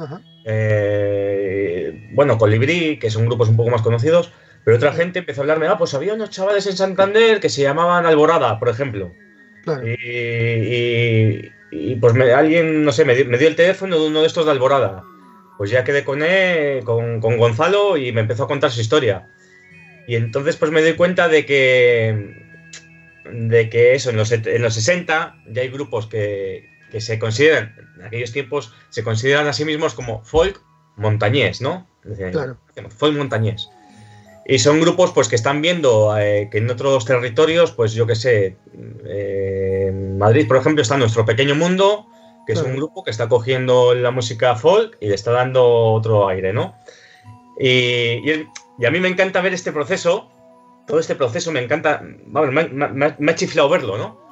bueno, Colibrí, que son grupos un poco más conocidos. Pero otra gente empezó a hablarme, pues había unos chavales en Santander que se llamaban Alborada, por ejemplo. Claro. Y pues alguien, no sé, me dio el teléfono de uno de estos de Alborada. Pues ya quedé con él, con Gonzalo, y me empezó a contar su historia. Y entonces pues me doy cuenta de que eso, en los 60 ya hay grupos que se consideran, en aquellos tiempos, se consideran a sí mismos como folk montañés, ¿no? Claro. Folk montañés. Y son grupos pues que están viendo que en otros territorios, pues yo qué sé, Madrid, por ejemplo, está Nuestro Pequeño Mundo, que es un grupo que está cogiendo la música folk y le está dando otro aire, ¿no? Y a mí me encanta ver este proceso, todo este proceso me encanta, vamos, me ha chiflado verlo, ¿no?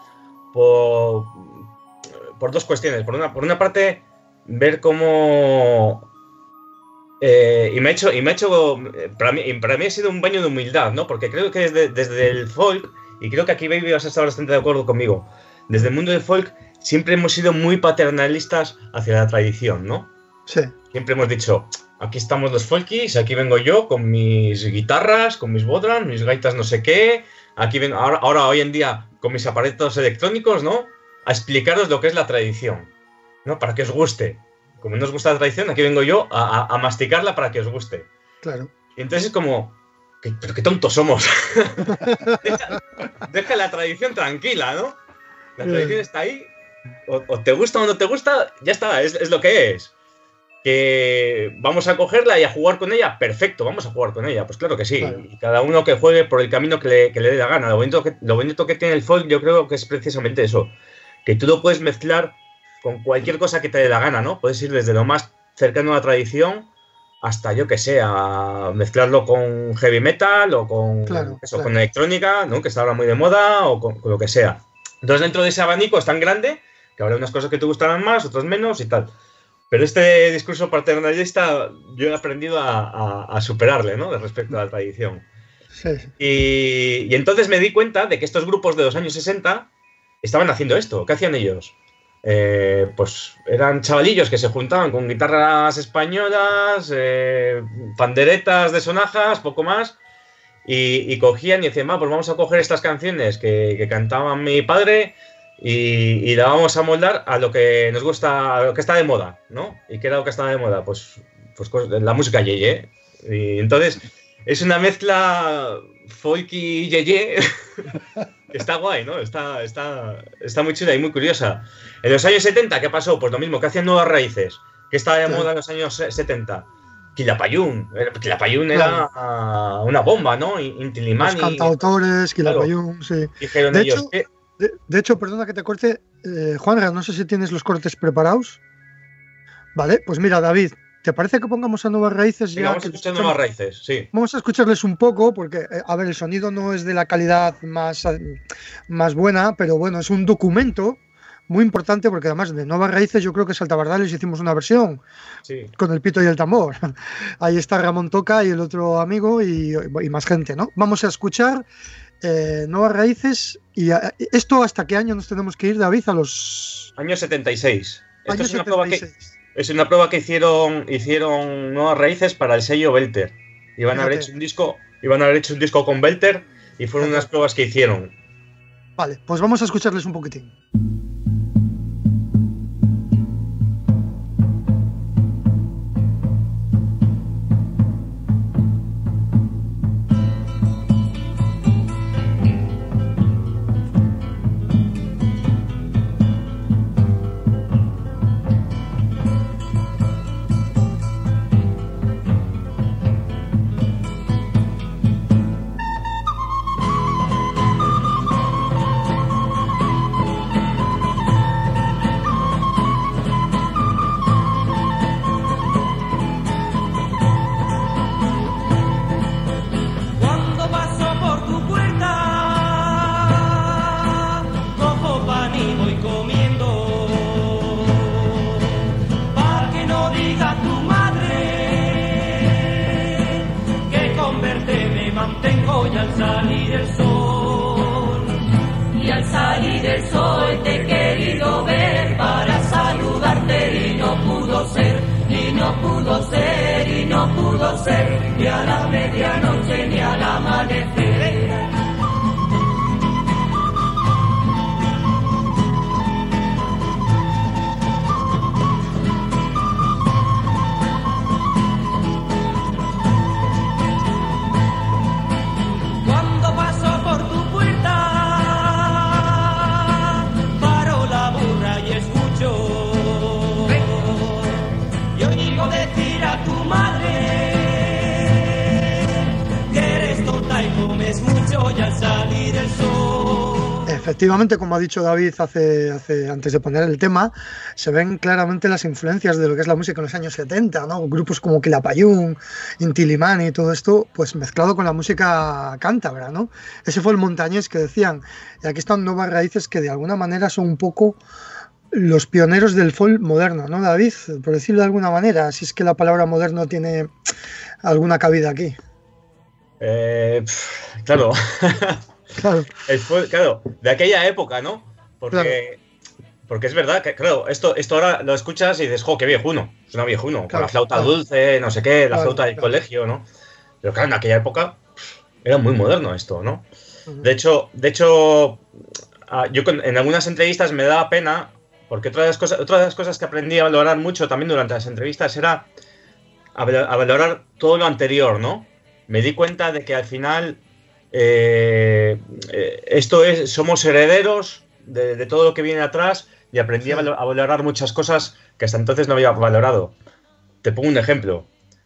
Por dos cuestiones. Por una parte, ver cómo... y me ha hecho para mí ha sido un baño de humildad, ¿no? Porque creo que desde el folk, y creo que aquí Baby vas a estar bastante de acuerdo conmigo, desde el mundo del folk siempre hemos sido muy paternalistas hacia la tradición, ¿no? Sí. Siempre hemos dicho, aquí estamos los folkies, aquí vengo yo con mis guitarras, con mis bodrums, mis gaitas no sé qué, aquí vengo, ahora hoy en día con mis aparatos electrónicos, ¿no? A explicaros lo que es la tradición, ¿no? Para que os guste. Como no os gusta la tradición, aquí vengo yo a masticarla para que os guste. Claro. Y entonces es como, pero qué tontos somos. deja la tradición tranquila, ¿no? La tradición está ahí, o te gusta o no te gusta, ya está, es lo que es. Que vamos a cogerla y a jugar con ella, perfecto, vamos a jugar con ella, pues claro que sí. Claro. Y cada uno que juegue por el camino que le dé la gana. Lo bonito que tiene el folk, yo creo que es precisamente eso, que tú lo puedes mezclar con cualquier cosa que te dé la gana, ¿no? Puedes ir desde lo más cercano a la tradición hasta, yo que sé, a mezclarlo con heavy metal o con, con electrónica, ¿no? Que está ahora muy de moda, o con lo que sea. Entonces, dentro de ese abanico es tan grande que habrá unas cosas que te gustarán más, otras menos y tal. Pero este discurso paternalista yo he aprendido a superarle, ¿no? Respecto a la tradición. Sí. Y entonces me di cuenta de que estos grupos de los años 60 estaban haciendo esto. ¿Qué hacían ellos? Pues eran chavalillos que se juntaban con guitarras españolas, panderetas de sonajas, poco más, y cogían y decían, pues vamos a coger estas canciones que cantaban mi padre y la vamos a moldar a lo que nos gusta, a lo que está de moda, ¿no? ¿Y qué era lo que estaba de moda? Pues la música yeye. Y entonces es una mezcla folky yeye que está guay, ¿no? Está muy chula y muy curiosa. En los años 70, ¿qué pasó? Pues lo mismo, que hacían Nuevas Raíces, que estaba de moda en los años 70. Quilapayún era una bomba, ¿no? Inti Illimani. Los cantautores, Quilapayún, sí. Dijeron ellos que... De hecho, perdona que te corte, Juanra, no sé si tienes los cortes preparados. Vale, pues mira, David, ¿te parece que pongamos a Nuevas Raíces? Sí, vamos a escuchar Nuevas Raíces, sí. Vamos a escucharles un poco, porque, a ver, el sonido no es de la calidad más buena, pero bueno, es un documento muy importante, porque además de Nuevas Raíces yo creo que Saltabardales hicimos una versión con el pito y el tambor. Ahí está Ramón Toca y el otro amigo y más gente, ¿no? Vamos a escuchar Nuevas Raíces. Y ¿esto hasta qué año nos tenemos que ir, David? A los... Años 76. Esto es una prueba que hicieron Nuevas Raíces para el sello Belter. Iban a haber hecho un disco con Belter y fueron unas pruebas que hicieron. Vale, pues vamos a escucharles un poquitín. Decir a tu madre que eres tonta y come efectivamente, como ha dicho David antes de poner el tema, se ven claramente las influencias de lo que es la música en los años 70, ¿no? Grupos como Quilapayún, Inti Illimani y todo esto, pues mezclado con la música cántabra, ¿no? Ese fue el Montañés que decían. Y aquí están Nuevas Raíces que de alguna manera son un poco los pioneros del folk moderno, ¿no, David? Por decirlo de alguna manera, si es que la palabra moderno tiene alguna cabida aquí. Claro. Claro. Claro, de aquella época, ¿no? Porque es verdad que, claro, esto ahora lo escuchas y dices, jo, qué viejuno. Es una viejuno, con la flauta dulce, no sé qué, la flauta del colegio, ¿no? Pero claro, en aquella época era muy moderno esto, ¿no? De hecho, yo en algunas entrevistas me daba pena, porque otra de las cosas que aprendí a valorar mucho también durante las entrevistas era a valorar todo lo anterior, ¿no? Me di cuenta de que al final somos herederos de todo lo que viene atrás y aprendí a valorar muchas cosas que hasta entonces no había valorado. Te pongo un ejemplo.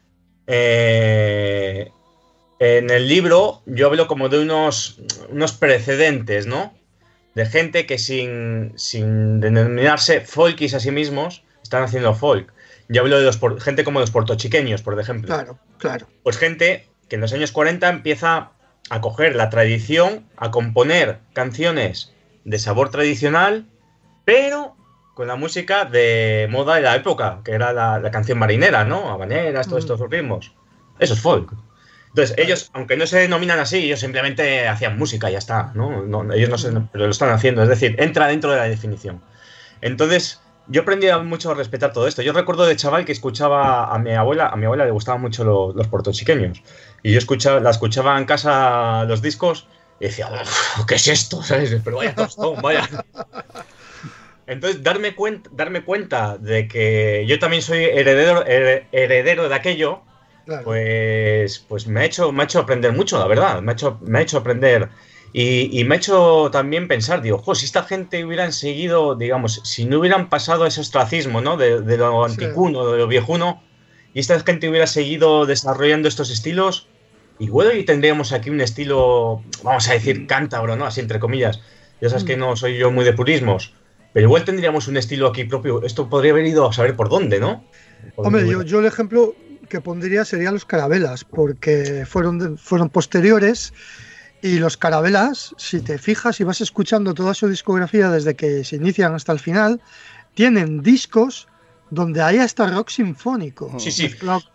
En el libro yo hablo como de unos precedentes, ¿no? De gente que sin denominarse folkis a sí mismos están haciendo folk. Yo hablo de gente como los puertochiqueños, por ejemplo. Claro. Pues gente que en los años 40 empieza a coger la tradición, a componer canciones de sabor tradicional, pero con la música de moda de la época, que era la canción marinera, ¿no? Habaneras, todos estos ritmos. Eso es folk. Entonces, ellos, aunque no se denominan así, ellos simplemente hacían música y ya está, ¿no? Ellos no sé, pero lo están haciendo, es decir, entra dentro de la definición. Entonces, yo aprendí mucho a respetar todo esto. Yo recuerdo de chaval que escuchaba a mi abuela le gustaban mucho los puertorriqueños. Y yo la escuchaba en casa los discos y decía, ¿qué es esto? ¿Sabes? Pero vaya tostón, vaya. Entonces, darme cuenta de que yo también soy heredero de aquello, claro. pues me ha hecho aprender mucho, la verdad. Me ha hecho aprender y me ha hecho también pensar, digo, si esta gente hubieran seguido, digamos, si no hubieran pasado ese ostracismo, ¿no? De lo anticuno, de lo viejuno, y esta gente hubiera seguido desarrollando estos estilos, igual hoy tendríamos aquí un estilo, vamos a decir, cántabro, ¿no? Así entre comillas. Ya sabes que no soy yo muy de purismos, pero igual tendríamos un estilo aquí propio. Esto podría haber ido a saber por dónde, ¿no? Hombre, yo el ejemplo que pondría serían los Carabelas, porque fueron posteriores, y los Carabelas, si te fijas y vas escuchando toda su discografía desde que se inician hasta el final, tienen discos donde hay hasta rock sinfónico. Sí.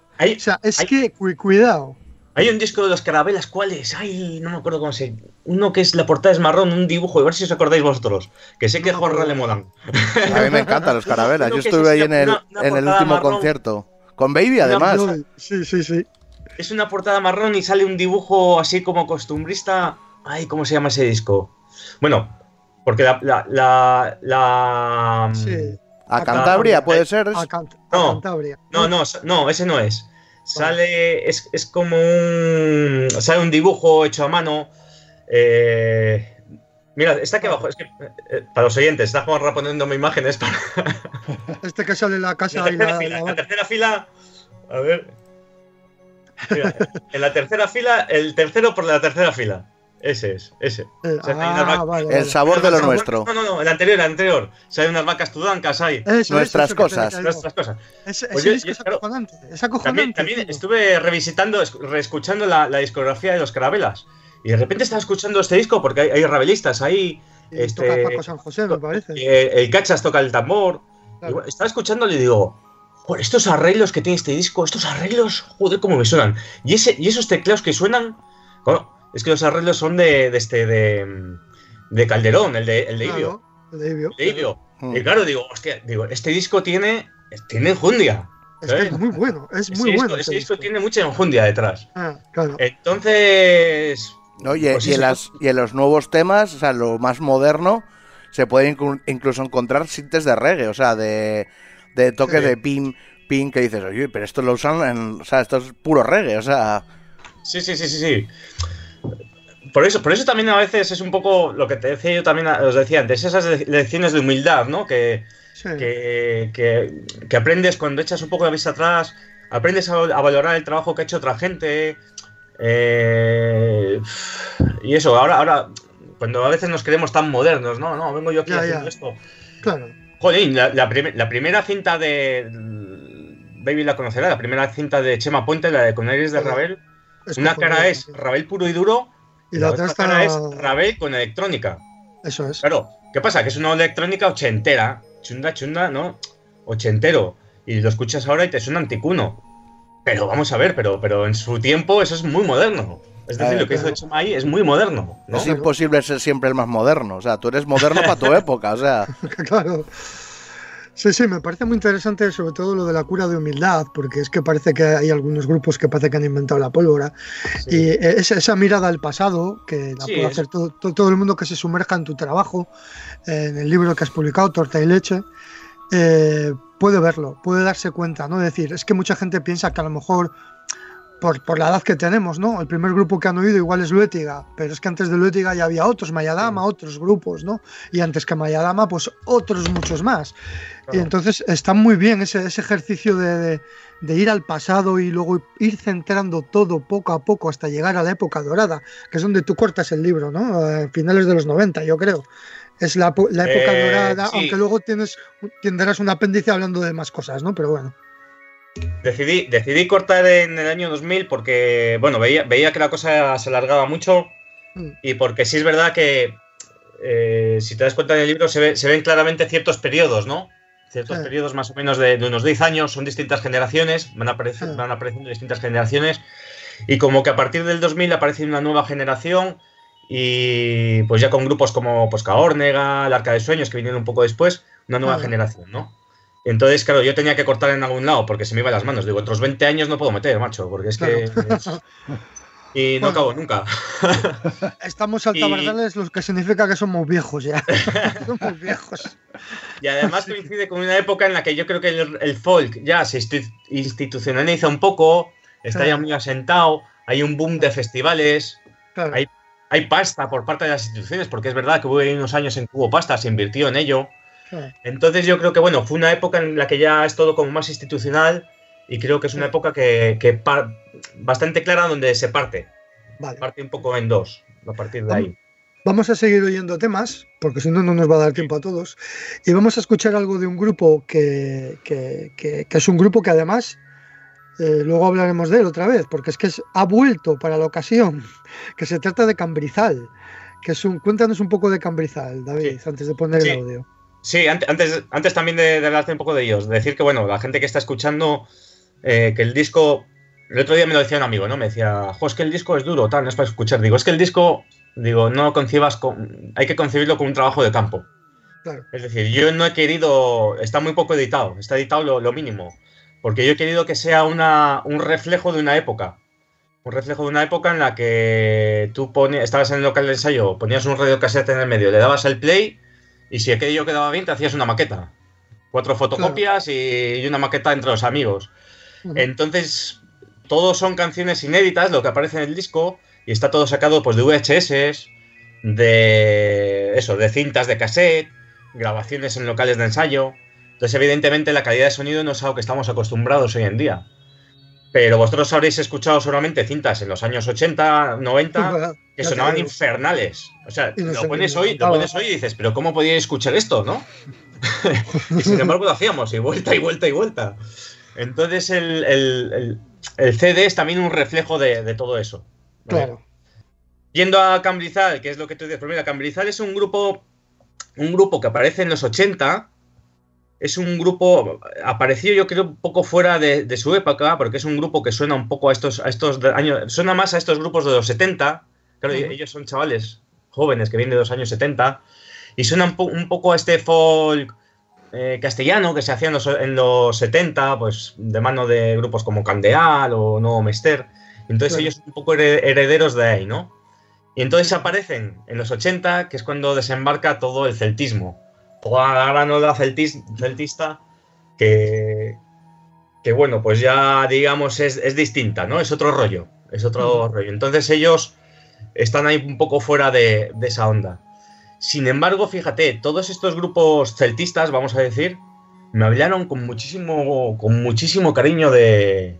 Cuidado. Hay un disco de los Carabelas, ¿cuál es? Ay, no me acuerdo cómo se... Uno que es la portada es marrón, un dibujo, a ver si os acordáis vosotros. Que sé que a Jorra le molan. A mí me encantan los Carabelas. Yo estuve ahí en el último concierto. Con Baby, además. Sí. Es una portada marrón y sale un dibujo así como costumbrista. Ay, ¿cómo se llama ese disco? Bueno, porque Sí. ¿A Cantabria puede ser? Cantabria. No, ese no es. Sale, es como sale un dibujo hecho a mano. Mira, está aquí abajo. Es que para los oyentes, está Juanra poniéndome imágenes para... Este que sale en la casa. La tercera fila. A ver. Mira, en la tercera fila, el tercero por la tercera fila. Ese es, ese. El sabor de lo nuestro. No, el anterior. Salen unas vacas tudancas ahí. Nuestras cosas. Ese disco es acojonante. Es acojonante. También estuve reescuchando la discografía de los Carabelas. Y de repente estaba escuchando este disco porque hay rabelistas ahí. Toca Paco San José, me parece. El Cachas toca el tambor. Claro. Y estaba escuchándole y digo, joder, estos arreglos que tiene este disco, joder, cómo me suenan. Y esos teclados que suenan, bueno, es que los arreglos son de Calderón, el de Ibio. De Ibio. Y claro, digo, este disco tiene enjundia. Es muy bueno, es muy bueno. Ese disco tiene mucha enjundia detrás. Claro. Entonces... Oye, pues y en los nuevos temas, o sea, lo más moderno, se puede incluso encontrar sintes de reggae, o sea, de toques de pin, que dices, oye, pero esto lo usan, o sea, esto es puro reggae, o sea... Sí. Por eso también a veces es un poco lo que te decía yo también, os decía antes, esas lecciones de humildad, ¿no? Que aprendes cuando echas un poco la vista atrás, aprendes a valorar el trabajo que ha hecho otra gente, y eso, ahora cuando a veces nos creemos tan modernos, ¿no? No, vengo yo aquí haciendo esto. Claro. Joder, la primera cinta de... Baby la conocerá, la primera cinta de Chema Puente, la de Con aires de Ravel. Una cara es Ravel puro y duro y la otra cara es Ravel con electrónica. Eso es. Claro, ¿qué pasa? Que es una electrónica ochentera, chunda, ¿no? Ochentero. Y lo escuchas ahora y te suena anticuno. Pero vamos a ver, pero en su tiempo eso es muy moderno. Es decir, lo que hizo Chema ahí es muy moderno, ¿no? Es imposible ser siempre el más moderno. O sea, tú eres moderno para tu época, o sea. Claro. Sí, me parece muy interesante sobre todo lo de la cura de humildad, porque es que parece que hay algunos grupos que parece que han inventado la pólvora. Sí. Y esa mirada al pasado, que la puede hacer todo el mundo que se sumerja en tu trabajo, en el libro que has publicado, Torta y Leche, puede verlo, puede darse cuenta, ¿no? Es decir, es que mucha gente piensa que a lo mejor por la edad que tenemos, ¿no? El primer grupo que han oído igual es Luétiga, pero es que antes de Luétiga ya había otros, Mayadama, otros grupos, ¿no? Y antes que Mayadama, pues otros muchos más. Claro. Y entonces está muy bien ese ejercicio de ir al pasado y luego ir centrando todo poco a poco hasta llegar a la época dorada, que es donde tú cortas el libro, ¿no? Finales de los 90, yo creo. Es la época dorada, sí. Aunque luego tendrás un apéndice hablando de más cosas, ¿no? Pero bueno. Decidí cortar en el año 2000 porque, bueno, veía que la cosa se alargaba mucho y porque sí es verdad que, si te das cuenta en el libro, se ven claramente ciertos periodos, ¿no? Ciertos periodos más o menos de unos 10 años, son distintas generaciones, van apareciendo distintas generaciones y como que a partir del 2000 aparece una nueva generación y pues ya con grupos como pues Caórnega, el Arca de Sueños, que vinieron un poco después, una nueva generación, ¿no? Entonces, claro, yo tenía que cortar en algún lado porque se me iban las manos. Digo, otros 20 años no puedo meter, macho, porque es que... Y no acabo nunca. Estamos altabardales, lo que significa que somos viejos ya. Somos viejos. Y además coincide con una época en la que yo creo que el folk ya se institucionaliza un poco, está ya muy asentado, hay un boom de festivales, hay pasta por parte de las instituciones, porque es verdad que hubo unos años en que hubo pasta, se invirtió en ello. Entonces yo creo que bueno, fue una época en la que ya es todo como más institucional y creo que es una época que bastante clara donde se parte. Vale. Parte un poco en dos a partir de ahí. Vamos a seguir oyendo temas, porque si no, no nos va a dar tiempo a todos. Y vamos a escuchar algo de un grupo que es un grupo que además, luego hablaremos de él otra vez, porque es que ha vuelto para la ocasión, que se trata de Cambrizal. Cuéntanos un poco de Cambrizal, David, antes de poner el audio. Sí, antes también de hablarte un poco de ellos, de decir que, bueno, la gente que está escuchando, que el disco, el otro día me lo decía un amigo, ¿no? Me decía, es que el disco es duro, tal, no es para escuchar. Digo, es que el disco, no lo concibas, hay que concebirlo como un trabajo de campo. Claro. Es decir, yo no he querido, está muy poco editado, está editado lo mínimo, porque yo he querido que sea un reflejo de una época. Un reflejo de una época en la que tú estabas en el local de ensayo, ponías un radiocassette en el medio, le dabas el play. Y si aquello quedaba bien, te hacías una maqueta. 4 fotocopias y una maqueta entre los amigos. Entonces, todos son canciones inéditas, lo que aparece en el disco, y está todo sacado pues de VHS, de cintas de cassette, grabaciones en locales de ensayo. Entonces, evidentemente, la calidad de sonido no es algo que estamos acostumbrados hoy en día. Pero vosotros habréis escuchado seguramente cintas en los años 80, 90, que sonaban infernales. O sea, lo pones hoy y dices, pero ¿cómo podíais escuchar esto, no? Y sin embargo lo hacíamos, y vuelta y vuelta y vuelta. Entonces el CD es también un reflejo de todo eso. ¿Vale? Claro. Yendo a Cambrizal, que es lo que tú dices, pues mira, Cambrizal es un grupo que aparece en los 80. Es un grupo, apareció yo creo un poco fuera de su época, porque es un grupo que suena un poco a estos años, suena más a estos grupos de los 70, claro, ellos son chavales jóvenes que vienen de los años 70, y suena un poco a este folk castellano que se hacía en los 70, pues de mano de grupos como Candeal o Nuevo Mester, entonces ellos son un poco herederos de ahí, ¿no? Y entonces aparecen en los 80, que es cuando desembarca todo el celtismo. Toda la gran ola celtista que bueno, pues ya digamos es distinta, ¿no? Es otro rollo, Entonces ellos están ahí un poco fuera de esa onda. Sin embargo, fíjate, todos estos grupos celtistas, vamos a decir, me hablaron con muchísimo cariño de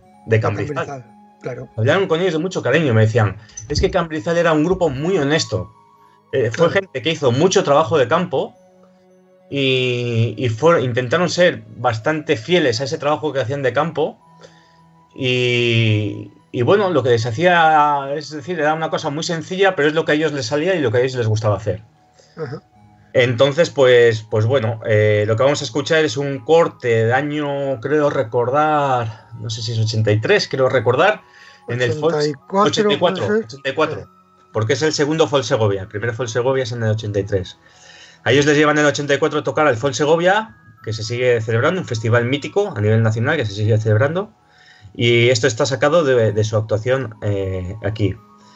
Cambrizal. Claro. Hablaron con ellos de mucho cariño, me decían, es que Cambrizal era un grupo muy honesto. Fue gente que hizo mucho trabajo de campo y intentaron ser bastante fieles a ese trabajo que hacían de campo. Y bueno, lo que les hacía, es decir, era una cosa muy sencilla, pero es lo que a ellos les salía y lo que a ellos les gustaba hacer. Ajá. Entonces, pues bueno, lo que vamos a escuchar es un corte de año, creo recordar, no sé si es 83, creo recordar, en el 84, porque es el segundo Folk Segovia. El primer Folk Segovia es en el 83. A ellos les llevan en el 84 a tocar al Folk Segovia, que se sigue celebrando, un festival mítico a nivel nacional que se sigue celebrando. Y esto está sacado de su actuación aquí.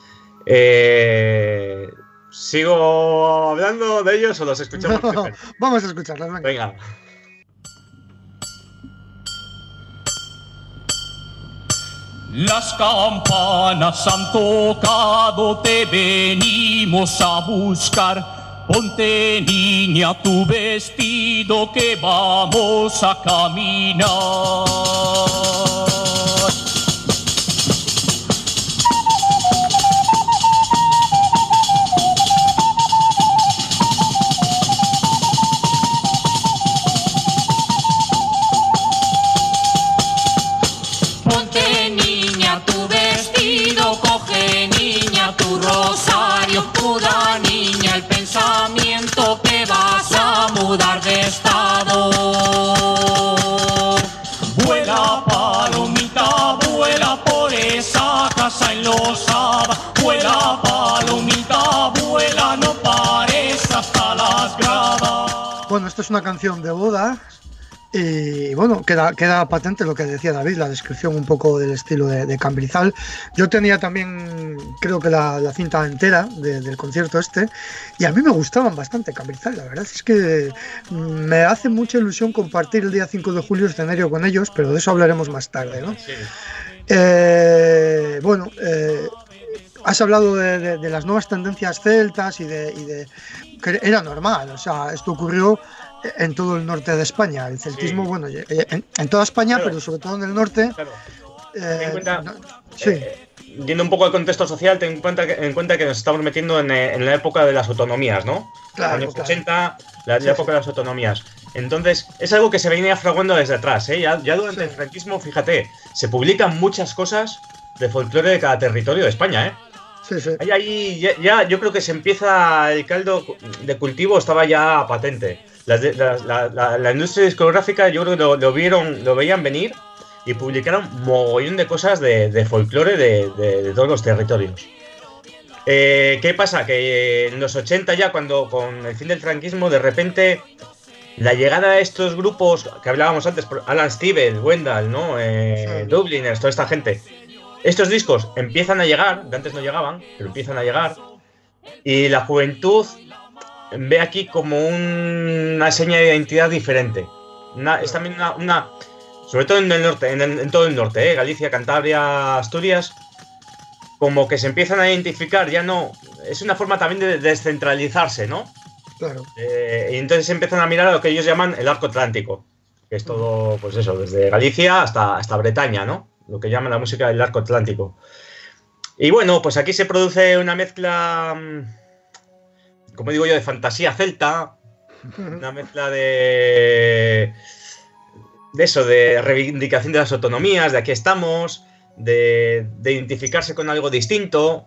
¿Sigo hablando de ellos o los escuchamos? No, vamos a escucharlos, venga. Las campanas han tocado, te venimos a buscar. Ponte, niña, tu vestido que vamos a caminar. Ponte, niña, tu vestido, coge, niña, tu rosario, muda, niña, el pensamiento que vas a mudar de estado. Vuela, palomita, vuela por esa casa enlosada. Vuela, palomita, vuela, no pares hasta las gradas. Bueno, esto es una canción de boda. Y bueno, queda patente lo que decía David, la descripción un poco del estilo de Cambrizal. Yo tenía también, creo que la cinta entera del concierto este, y a mí me gustaban bastante Cambrizal. La verdad es que me hace mucha ilusión compartir el día 5 de julio escenario con ellos, pero de eso hablaremos más tarde, ¿no? Sí. Bueno, has hablado de las nuevas tendencias celtas y de que era normal, o sea, esto ocurrió en todo el norte de España. El celtismo, sí, bueno, en toda España, claro, pero sobre todo en el norte. Claro. Ten en cuenta, sí. Yendo un poco al contexto social, ten en cuenta que nos estamos metiendo en la época de las autonomías, ¿no? Claro, los años claro. 80, la época de las autonomías. Entonces, es algo que se venía fraguando desde atrás, ¿eh? Ya durante el franquismo, fíjate, se publican muchas cosas de folclore de cada territorio de España, ¿eh? Sí, sí. Ahí ya yo creo que se empieza, el caldo de cultivo estaba ya patente. La industria discográfica, yo creo que lo veían venir y publicaron mogollón de cosas de folclore de todos los territorios. ¿Qué pasa? Que en los 80 ya, cuando con el fin del franquismo, de repente la llegada de estos grupos que hablábamos antes, Alan Stivell, Wendell, ¿no? Sí. Dubliners, toda esta gente, estos discos empiezan a llegar, de antes no llegaban, pero empiezan a llegar, y la juventud ve aquí como una seña de identidad diferente. Es también una sobre todo en el norte, en todo el norte, Galicia, Cantabria, Asturias, como que se empiezan a identificar, ya no, es una forma también de descentralizarse, ¿no? Claro. Y entonces empiezan a mirar a lo que ellos llaman el arco atlántico, que es todo, pues eso, desde Galicia hasta Bretaña, ¿no? Lo que llaman la música del arco atlántico. Y bueno, pues aquí se produce una mezcla, como digo yo, de fantasía celta, una mezcla de eso, de reivindicación de las autonomías, de aquí estamos, de identificarse con algo distinto,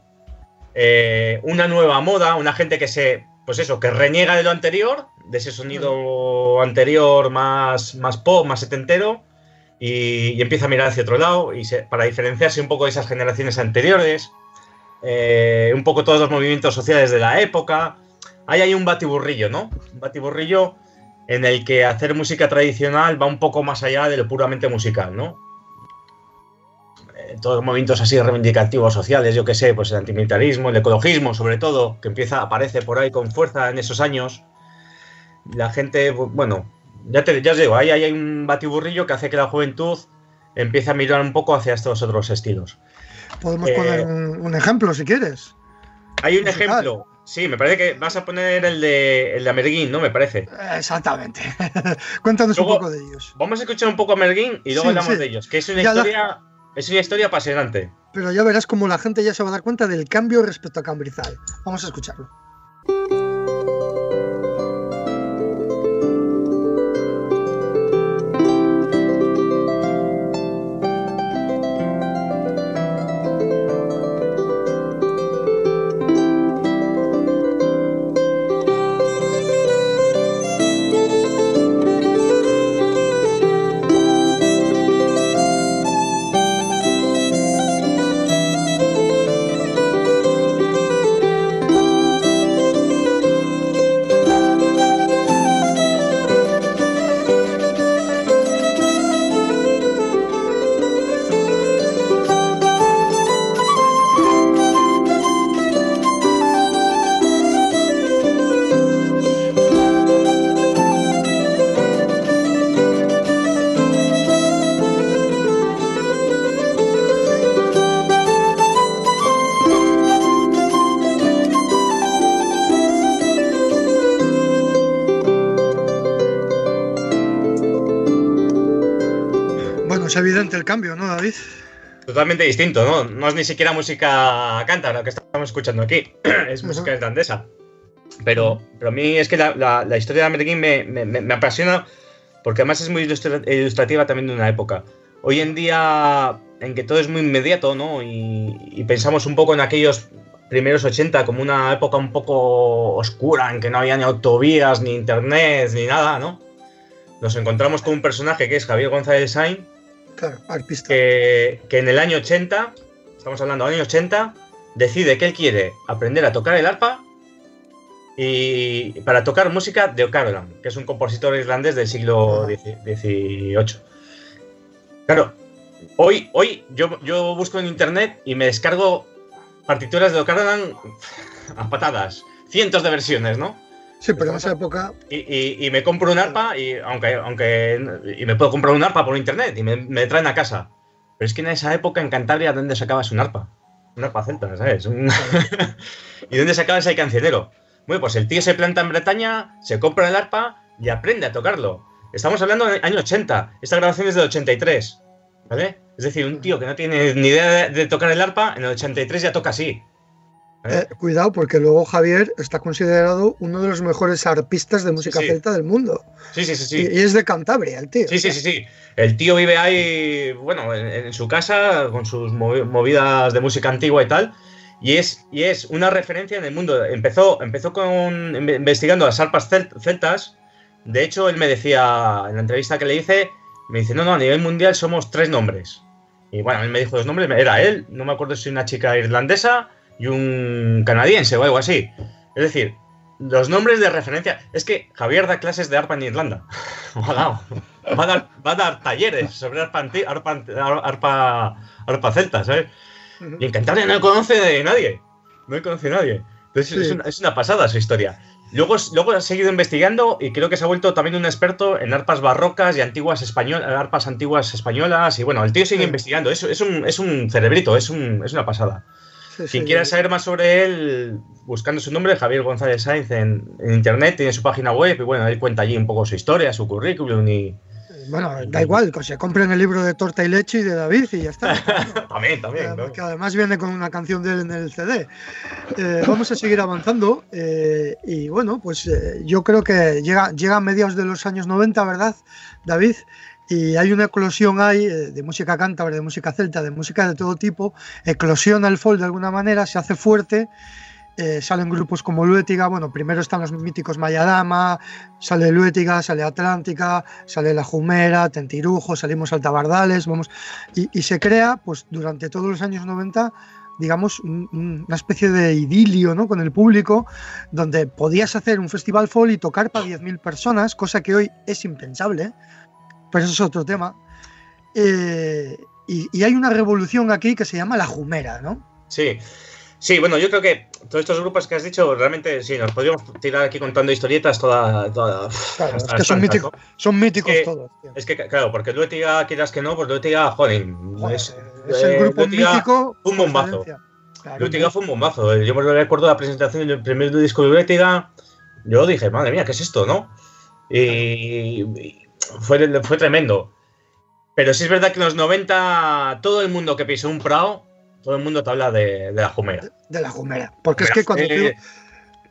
una nueva moda, una gente que que reniega de lo anterior, de ese sonido anterior más pop, más setentero, y empieza a mirar hacia otro lado, para diferenciarse un poco de esas generaciones anteriores, un poco todos los movimientos sociales de la época. Hay un batiburrillo, ¿no? Un batiburrillo en el que hacer música tradicional va un poco más allá de lo puramente musical, ¿no? Todos los movimientos así reivindicativos sociales, yo qué sé, pues el antimilitarismo, el ecologismo, sobre todo, que aparece por ahí con fuerza en esos años. La gente, bueno, ya os digo, ahí hay un batiburrillo que hace que la juventud empiece a mirar un poco hacia estos otros estilos. Podemos poner un ejemplo, si quieres. Hay un ejemplo. Sí, me parece que vas a poner el de Amerguín, ¿no? Me parece. Exactamente. Cuéntanos luego, un poco de ellos. Vamos a escuchar un poco a Amerguín y luego hablamos de ellos, que es una historia apasionante. Pero ya verás como la gente ya se va a dar cuenta del cambio respecto a Cambrizal. Vamos a escucharlo. Es evidente el cambio, ¿no, David? Totalmente distinto, ¿no? No es ni siquiera música cántabra que estamos escuchando aquí, es música irlandesa. Pero a mí es que la historia de Amer Gyn me apasiona porque además es muy ilustrativa también de una época. Hoy en día, en que todo es muy inmediato, ¿no? Y pensamos un poco en aquellos primeros 80 como una época un poco oscura, en que no había ni autovías, ni internet, ni nada, ¿no? Nos encontramos con un personaje que es Javier González Sainz, claro, arpista. Que en el año 80, estamos hablando del año 80, decide que él quiere aprender a tocar el arpa y para tocar música de O'Carolan, que es un compositor irlandés del siglo XVIII. Claro, hoy yo busco en internet y me descargo partituras de O'Carolan a patadas, cientos de versiones, ¿no? Sí, pero en esa época... Y me compro un arpa, y me puedo comprar un arpa por internet, y me traen a casa. Pero es que en esa época en Cantabria, ¿dónde sacabas un arpa? Un arpa celta, ¿sabes? ¿Y dónde sacabas el cancionero? Bueno, pues el tío se planta en Bretaña, se compra el arpa y aprende a tocarlo. Estamos hablando del año 80, esta grabación es del 83, ¿vale? Es decir, un tío que no tiene ni idea de tocar el arpa, en el 83 ya toca así. Cuidado, porque luego Javier está considerado uno de los mejores arpistas de música celta del mundo. Sí. Y es de Cantabria, el tío. Sí. El tío vive ahí, bueno, en su casa, con sus movidas de música antigua y tal. Y es una referencia en el mundo. Empezó investigando las arpas celtas. De hecho, él me decía, en la entrevista que le hice, me dice, no, a nivel mundial somos 3 nombres. Y bueno, él me dijo 2 nombres, era él, no me acuerdo si una chica irlandesa y un canadiense o algo así. Es decir, los nombres de referencia. Es que Javier da clases de arpa en Irlanda. Va a dar talleres sobre arpa celta, ¿sabes? Y en Cantabria no conoce nadie. No conoce nadie. Entonces es una pasada su historia. Luego ha seguido investigando y creo que se ha vuelto también un experto en arpas barrocas y arpas antiguas españolas. Y bueno, el tío sigue investigando. Es un cerebrito, es una pasada. Quien quiera saber más sobre él, buscando su nombre, Javier González Sainz en internet, tiene su página web y bueno, él cuenta allí un poco su historia, su currículum y... Bueno, da igual, que se compren el libro de Torta y Leche y de David y ya está. También. Porque además viene con una canción de él en el CD. Vamos a seguir avanzando y bueno, pues yo creo que llega a mediados de los años 90, ¿verdad, David? Y hay una eclosión ahí de música cántabra, de música celta, de música de todo tipo. Eclosiona el folk de alguna manera, se hace fuerte. Salen grupos como Luétiga. Bueno, primero están los míticos Mayadama, sale Luétiga, sale Atlántica, sale La Jumera, Tentirujo, salimos Altabardales, y se crea, pues durante todos los años 90, digamos, una especie de idilio, ¿no?, con el público, donde podías hacer un festival folk y tocar para 10.000 personas, cosa que hoy es impensable. Pero eso es otro tema. Y hay una revolución aquí que se llama La Jumera, ¿no? Sí, bueno, yo creo que todos estos grupos que has dicho, realmente sí, nos podríamos tirar aquí contando historietas toda claro, es que son míticos todos. Tío. Es que, claro, porque Luétiga, quieras que no, pues Luétiga, joder, es el grupo Luétiga mítico. Fue un bombazo. Claro, Luétiga fue un bombazo. Yo me recuerdo la presentación del primer disco de Luétiga. Yo dije, madre mía, ¿qué es esto, no? Y fue tremendo. Pero sí es verdad que en los 90 todo el mundo que pisó un prado, todo el mundo te habla de La Jumera. De La Jumera. Porque es que cuando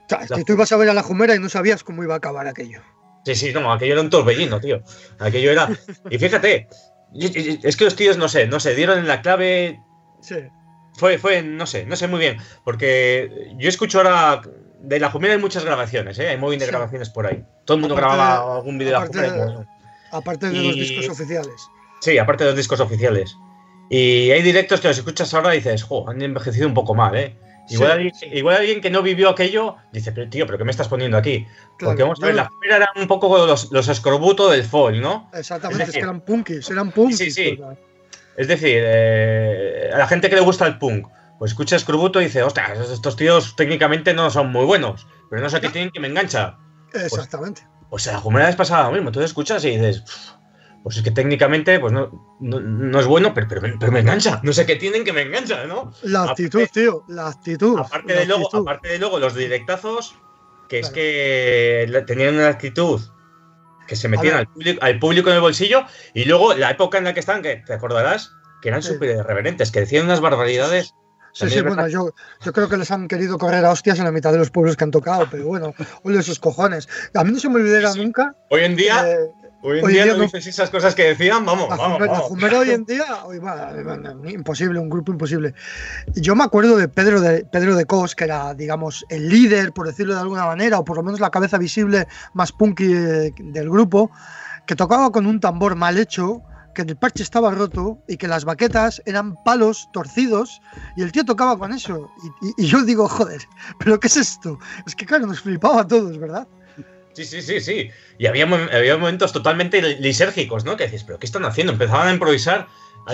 O sea, es que tú ibas a ver a la Jumera y no sabías cómo iba a acabar aquello. Sí, no, aquello era un torbellino, tío. Aquello era... Y fíjate, es que los tíos, no sé, dieron en la clave... Sí. Fue, no sé muy bien, porque yo escucho ahora... De la Jumera hay muchas grabaciones, ¿eh? Hay muy bien de grabaciones por ahí. Todo el mundo grababa algún vídeo de la Jumera. Aparte de los discos oficiales. Sí, aparte de los discos oficiales. Y hay directos que los escuchas ahora y dices, jo, han envejecido un poco mal, ¿eh? Igual alguien que no vivió aquello dice, pero tío, ¿pero qué me estás poniendo aquí? Claro, porque vamos a ver, la Jumera era un poco los escorbuto del folk, ¿no? Exactamente, es que eran punkis. Sí. Es decir, a la gente que le gusta el punk, pues escucha escorbuto y dice, ostras, estos tíos técnicamente no son muy buenos, pero no sé qué tienen que me engancha. Exactamente. Pues a la Jumera les pasaba lo mismo, tú escuchas y dices... Pues es que técnicamente pues no es bueno, pero me engancha. No sé qué tienen que me engancha, ¿no? La actitud, tío, la actitud. Aparte de luego los directazos, que es que tenían una actitud que se metían al público en el bolsillo, y luego la época en la que están, que te acordarás, que eran súper irreverentes, que decían unas barbaridades. Sí, bueno, yo creo que les han querido correr a hostias en la mitad de los pueblos que han tocado, pero bueno, ole sus cojones. A mí no se me olvidará nunca. Hoy en día no dices esas cosas que decían, vamos. La Jumera hoy en día, imposible, un grupo imposible. Yo me acuerdo de Pedro de Cos, que era, digamos, el líder, por decirlo de alguna manera, o por lo menos la cabeza visible más punky del grupo, que tocaba con un tambor mal hecho, que el parche estaba roto y que las baquetas eran palos torcidos y el tío tocaba con eso. Y yo digo, joder, ¿pero qué es esto? Es que claro, nos flipaba a todos, ¿verdad? Sí. Y había momentos totalmente lisérgicos, ¿no? Que dices, ¿pero qué están haciendo? Empezaban a improvisar.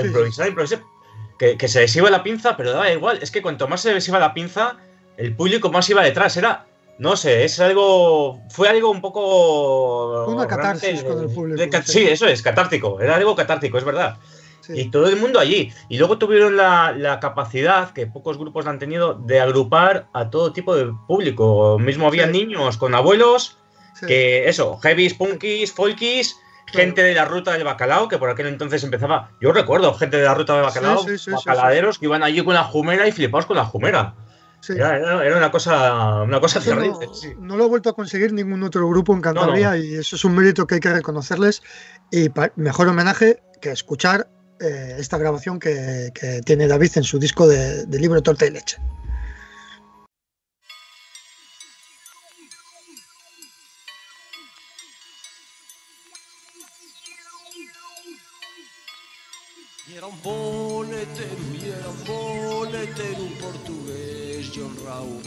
Que se les iba la pinza, pero daba igual. Es que cuanto más se les iba la pinza, el público más iba detrás. Era, no sé, fue algo un poco... Una catarsis con el público. Sí, eso es, catártico. Era algo catártico, es verdad. Sí. Y todo el mundo allí. Y luego tuvieron la capacidad, que pocos grupos la han tenido, de agrupar a todo tipo de público. Mismo había niños con abuelos... Sí. Que eso, heavies, punkis, folkies, gente de la ruta del bacalao, que por aquel entonces empezaba. Yo recuerdo gente de la ruta del bacalao, bacaladeros que iban allí con la Jumera y flipados con la Jumera. Sí. Era una cosa terrible. No lo he vuelto a conseguir ningún otro grupo en Cantabria y eso es un mérito que hay que reconocerles. Y mejor homenaje que escuchar esta grabación que tiene David en su disco de libro Torta y Leche. Y era un boletero, un portugués, John Raúl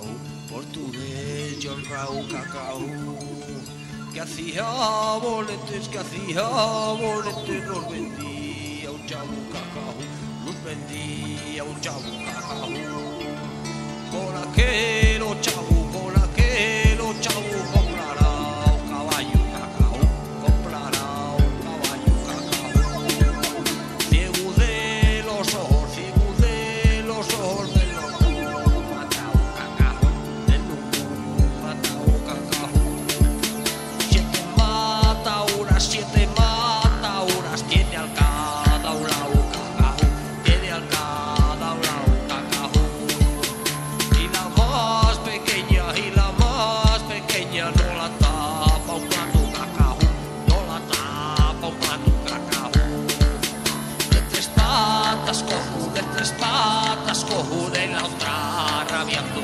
Cacao, que hacía boletes, nos vendía un chavo cacao, con aquel chavo, comprará un caballo cacao, ciego de los ojos del loco, matao cacao, siete matauras, tiene al cada un lado cacao, y la más pequeña no la tapa un plato cacao, de tres patas cojo, de la otra rabiando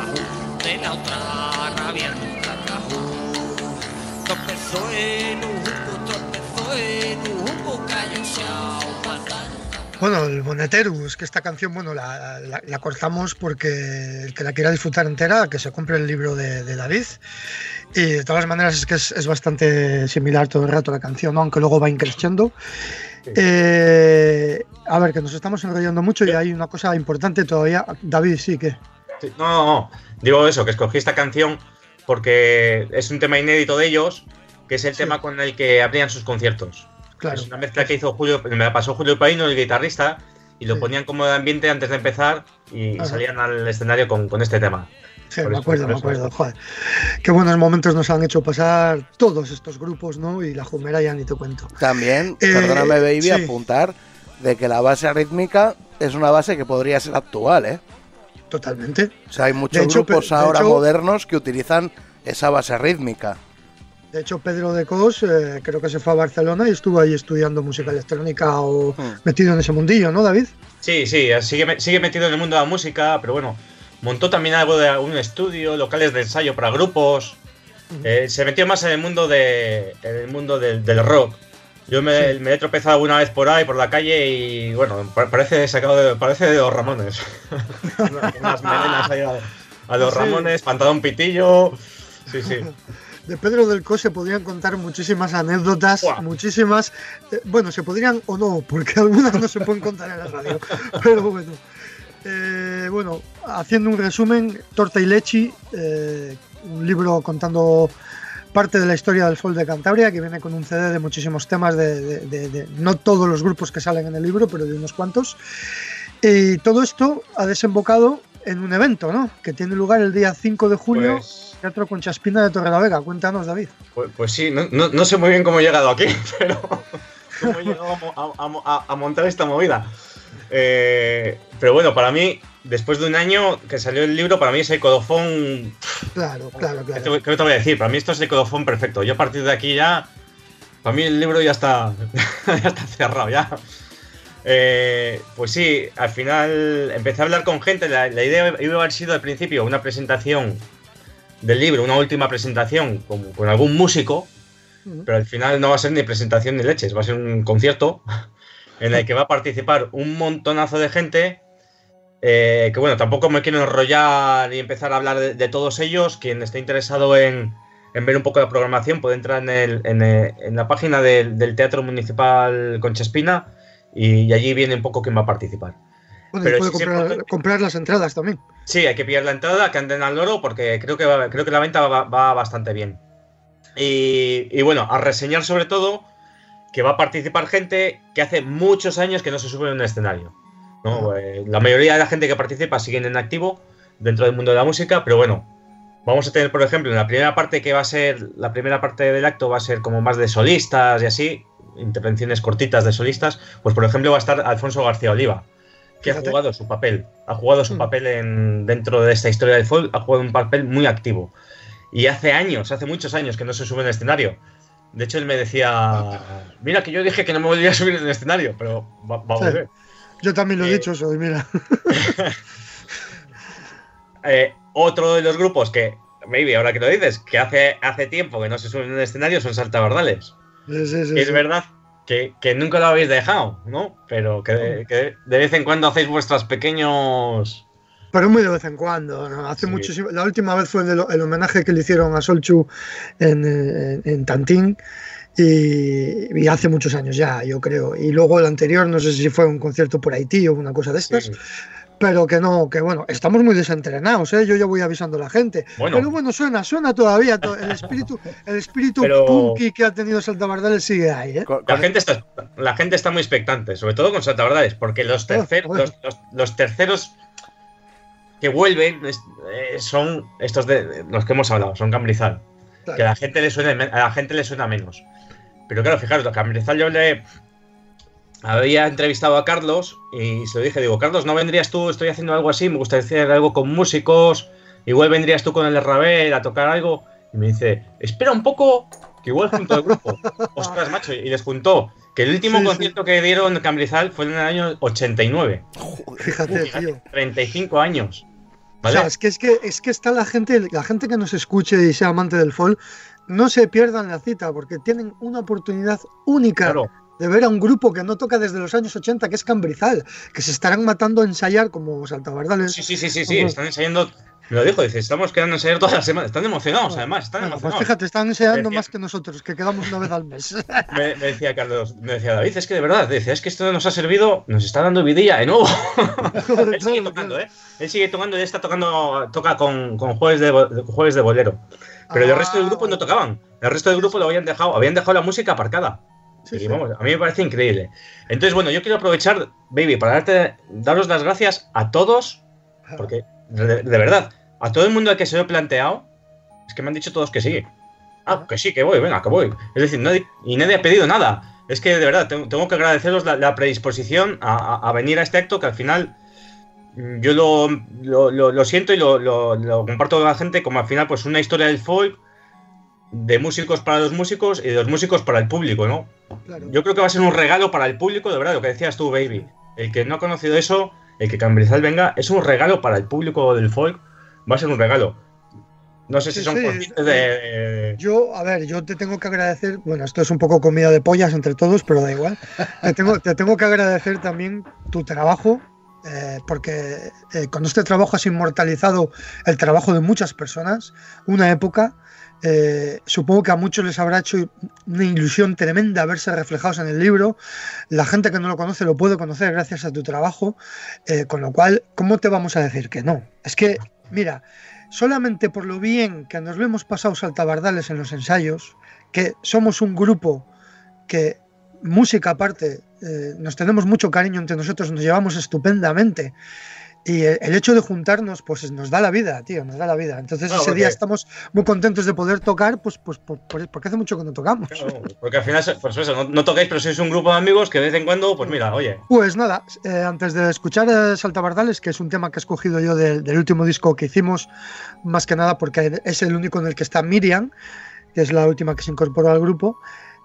cacao, tropezó en un jugo, cayó un pantano. Bueno, el Boneteru, es que esta canción, bueno, la cortamos porque el que la quiera disfrutar entera, que se compre el libro de David. Y de todas maneras es que es bastante similar todo el rato la canción, ¿no? Aunque luego va increciendo. Sí. A ver, que nos estamos enrollando mucho y hay una cosa importante todavía. David, sí, ¿qué? Sí, no, digo eso, que escogí esta canción porque es un tema inédito de ellos, que es el tema con el que abrían sus conciertos. Claro. Es una mezcla que hizo me la pasó Julio Paino, el guitarrista, y lo ponían como de ambiente antes de empezar y salían al escenario con este tema. Sí, me acuerdo, joder. Qué buenos momentos nos han hecho pasar todos estos grupos, ¿no? Y la Jumera ya ni te cuento. También, perdóname, baby, apuntar de que la base rítmica es una base que podría ser actual, ¿eh? Totalmente. O sea, hay muchos grupos ahora modernos que utilizan esa base rítmica. De hecho, Pedro de Cos creo que se fue a Barcelona y estuvo ahí estudiando música electrónica o metido en ese mundillo, ¿no, David? Sí, sigue metido en el mundo de la música, pero bueno, montó también algo de un estudio, locales de ensayo para grupos. Se metió más en el mundo del rock. Yo me he tropezado alguna vez por ahí, por la calle, y bueno, parece de los Ramones. Unas melenas ahí a los Ramones, pantalón pitillo. Sí. De Pedro del Cos se podrían contar muchísimas anécdotas, muchísimas. Bueno, se podrían o no, porque algunas no se pueden contar en la radio. Pero bueno. Bueno, haciendo un resumen, Torta y Leche, un libro contando parte de la historia del folk de Cantabria, que viene con un CD de muchísimos temas, de no todos los grupos que salen en el libro, pero de unos cuantos. Y todo esto ha desembocado en un evento, ¿no? Que tiene lugar el día 5 de julio, Teatro Conchaspina de Torrelavega. Cuéntanos, David. Pues sí, no sé muy bien cómo he llegado aquí, pero cómo he llegado a montar esta movida. Pero bueno, para mí, después de un año que salió el libro, para mí es el colofón. Claro. ¿Qué te voy a decir? Para mí esto es el colofón perfecto. Yo a partir de aquí ya, para mí el libro ya está cerrado ya. Pues sí, al final empecé a hablar con gente. La idea iba a haber sido al principio una presentación del libro, una última presentación con algún músico, pero al final no va a ser ni presentación ni leches, va a ser un concierto en el que va a participar un montonazo de gente, que bueno, tampoco me quiero enrollar y empezar a hablar de todos ellos. Quien esté interesado en ver un poco la programación puede entrar en la página del Teatro Municipal Conchaspina, y allí viene un poco quién va a participar. Bueno, pero y puede comprar las entradas también. Sí, hay que pillar la entrada, que anden al loro, porque creo que la venta va bastante bien. Y bueno, a reseñar sobre todo que va a participar gente que hace muchos años que no se sube en un escenario, ¿no? La mayoría de la gente que participa siguen en activo dentro del mundo de la música, pero bueno, vamos a tener, por ejemplo, en la primera parte la primera parte del acto va a ser como más de solistas y así, intervenciones cortitas de solistas. Pues por ejemplo va a estar Alfonso García Oliva, que ha jugado su papel dentro de esta historia del folk, ha jugado un papel muy activo. Y hace muchos años que no se sube en el escenario. De hecho, él me decía, mira que yo dije que no me volvería a subir en el escenario, pero va a volver. Yo también lo he dicho eso, y mira. Otro de los grupos que, maybe, ahora que lo dices, que hace tiempo que no se suben en el escenario son Saltabardales. Sí. Es verdad que nunca lo habéis dejado, ¿no? Pero que de vez en cuando hacéis vuestros pequeños... Pero muy de vez en cuando, ¿no? Hace muchísimo. La última vez fue el homenaje que le hicieron a Solchu en Tantín, y hace muchos años ya, yo creo. Y luego el anterior, no sé si fue un concierto por Haití o una cosa de estas. Sí. Pero que bueno, estamos muy desentrenados, ¿eh? Yo ya voy avisando a la gente. Pero bueno, suena todavía. El espíritu punky que ha tenido Saltabardales sigue ahí, ¿eh? La gente está muy expectante, sobre todo con Saltabardales, porque los terceros que vuelven son estos de los que hemos hablado, son Cambrizal. Claro. Que a la gente le suena menos. Pero claro, fijaros, Cambrizal yo le había entrevistado a Carlos y se lo dije, digo, Carlos, ¿no vendrías tú? Estoy haciendo algo así, me gustaría hacer algo con músicos, igual vendrías tú con el Ravel a tocar algo. Y me dice, espera un poco, que igual junto al grupo. Ostras, macho, y les juntó que el último concierto que dieron en Cambrizal fue en el año 89. Fíjate, tío. 35 años. ¿Vale? O sea, es que está la gente que nos escuche y sea amante del folk, no se pierdan la cita, porque tienen una oportunidad única. Claro. De ver a un grupo que no toca desde los años 80, que es Cambrizal, que se estarán matando a ensayar como Saltabardales. Sí, están ensayando, me lo dijo, dice, estamos quedando a ensayar todas las semanas, están emocionados además, emocionados. Pues fíjate, están ensayando más que nosotros, que quedamos una vez al mes. Me decía Carlos, me decía David, es que de verdad, dice, es que esto nos ha servido, nos está dando vidilla de nuevo. Él sigue tocando, él sigue tocando, ya toca con jueves de bolero. Pero el resto del grupo no tocaban, el resto del grupo lo habían dejado la música aparcada. Sí. Vamos, a mí me parece increíble. Entonces, bueno, yo quiero aprovechar, baby, para daros las gracias a todos, porque, de verdad, a todo el mundo al que se lo he planteado, es que me han dicho todos que sí. Que sí, que voy, venga, que voy. Es decir, nadie ha pedido nada. Es que, de verdad, tengo que agradeceros la predisposición a venir a este acto, que al final, yo lo siento y lo comparto con la gente como al final pues una historia del folk de músicos para los músicos y de los músicos para el público, ¿no? Claro. Yo creo que va a ser un regalo para el público, de verdad, lo que decías tú, Baby. El que no ha conocido eso, el que Cambrizal venga, es un regalo para el público del folk, va a ser un regalo. No sé si son conscientes de... Yo te tengo que agradecer, bueno, esto es un poco comida de pollas entre todos, pero da igual. Te tengo que agradecer también tu trabajo, porque con este trabajo has inmortalizado el trabajo de muchas personas, una época. Supongo que a muchos les habrá hecho una ilusión tremenda verse reflejados en el libro. La gente que no lo conoce lo puede conocer gracias a tu trabajo, con lo cual, ¿cómo te vamos a decir que no? Es que, mira... Solamente por lo bien que nos lo hemos pasado saltabardales en los ensayos, que somos un grupo que, música aparte, nos tenemos mucho cariño entre nosotros, nos llevamos estupendamente. Y el hecho de juntarnos, pues nos da la vida, tío, nos da la vida. Entonces ese día estamos muy contentos de poder tocar, pues porque hace mucho que no tocamos. Claro, porque al final, pues eso, no tocáis, pero sois un grupo de amigos que de vez en cuando, pues mira, oye. Pues nada, antes de escuchar Saltabardales, que es un tema que he escogido yo del último disco que hicimos, más que nada porque es el único en el que está Miriam, que es la última que se incorporó al grupo.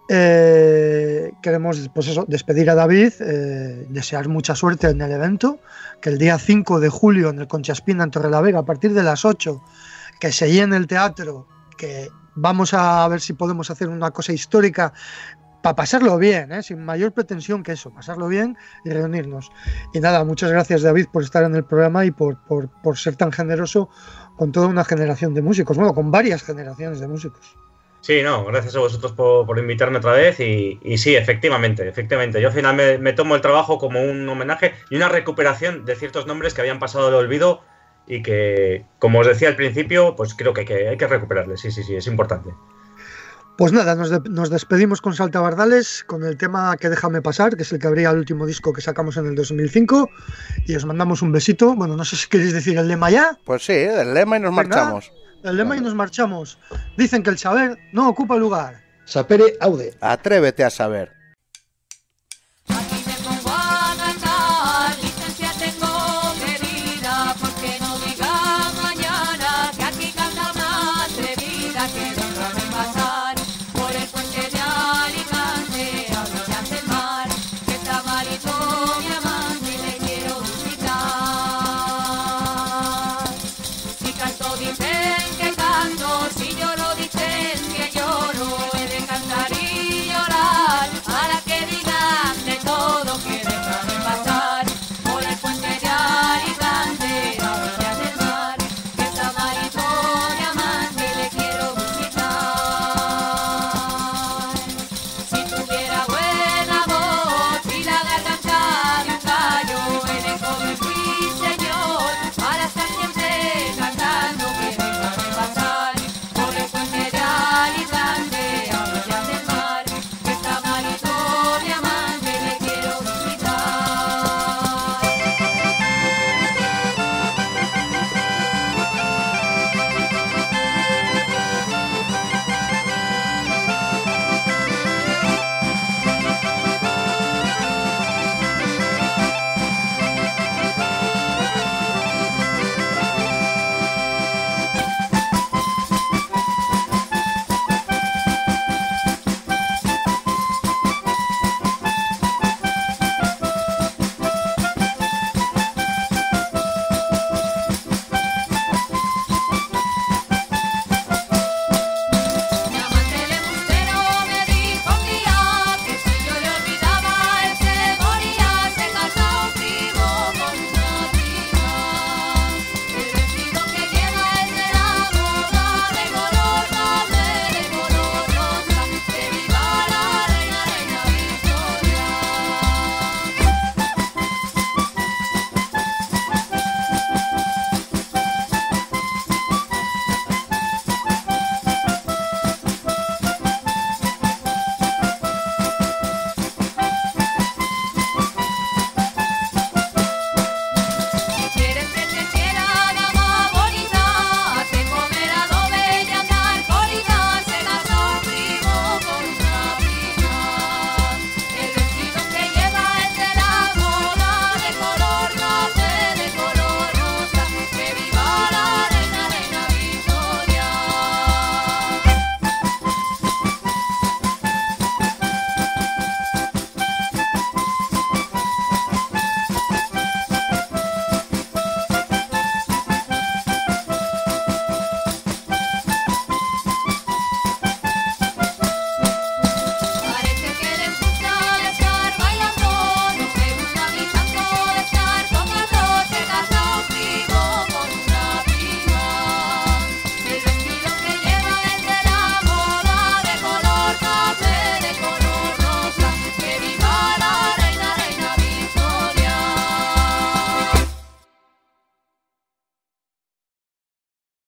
Queremos pues eso, despedir a David, desear mucha suerte en el evento, que el día 5 de julio en el Concha Espina en Torrelavega a partir de las 8 que se llene el teatro, que vamos a ver si podemos hacer una cosa histórica para pasarlo bien, sin mayor pretensión que eso, pasarlo bien y reunirnos. Y nada, muchas gracias David por estar en el programa y por ser tan generoso con toda una generación de músicos, bueno, con varias generaciones de músicos. Sí, no, gracias a vosotros por invitarme otra vez y sí, efectivamente. Yo al final me tomo el trabajo como un homenaje y una recuperación de ciertos nombres que habían pasado al olvido y que, como os decía al principio, pues creo que hay que recuperarles. Sí, es importante. Pues nada, nos despedimos con Saltabardales, con el tema que Déjame Pasar, que es el que abría el último disco que sacamos en el 2005, y os mandamos un besito. Bueno, no sé si queréis decir el lema ya. Pues sí, el lema y nos marchamos. El lema y nos marchamos. Dicen que el saber no ocupa lugar. Sapere aude. Atrévete a saber.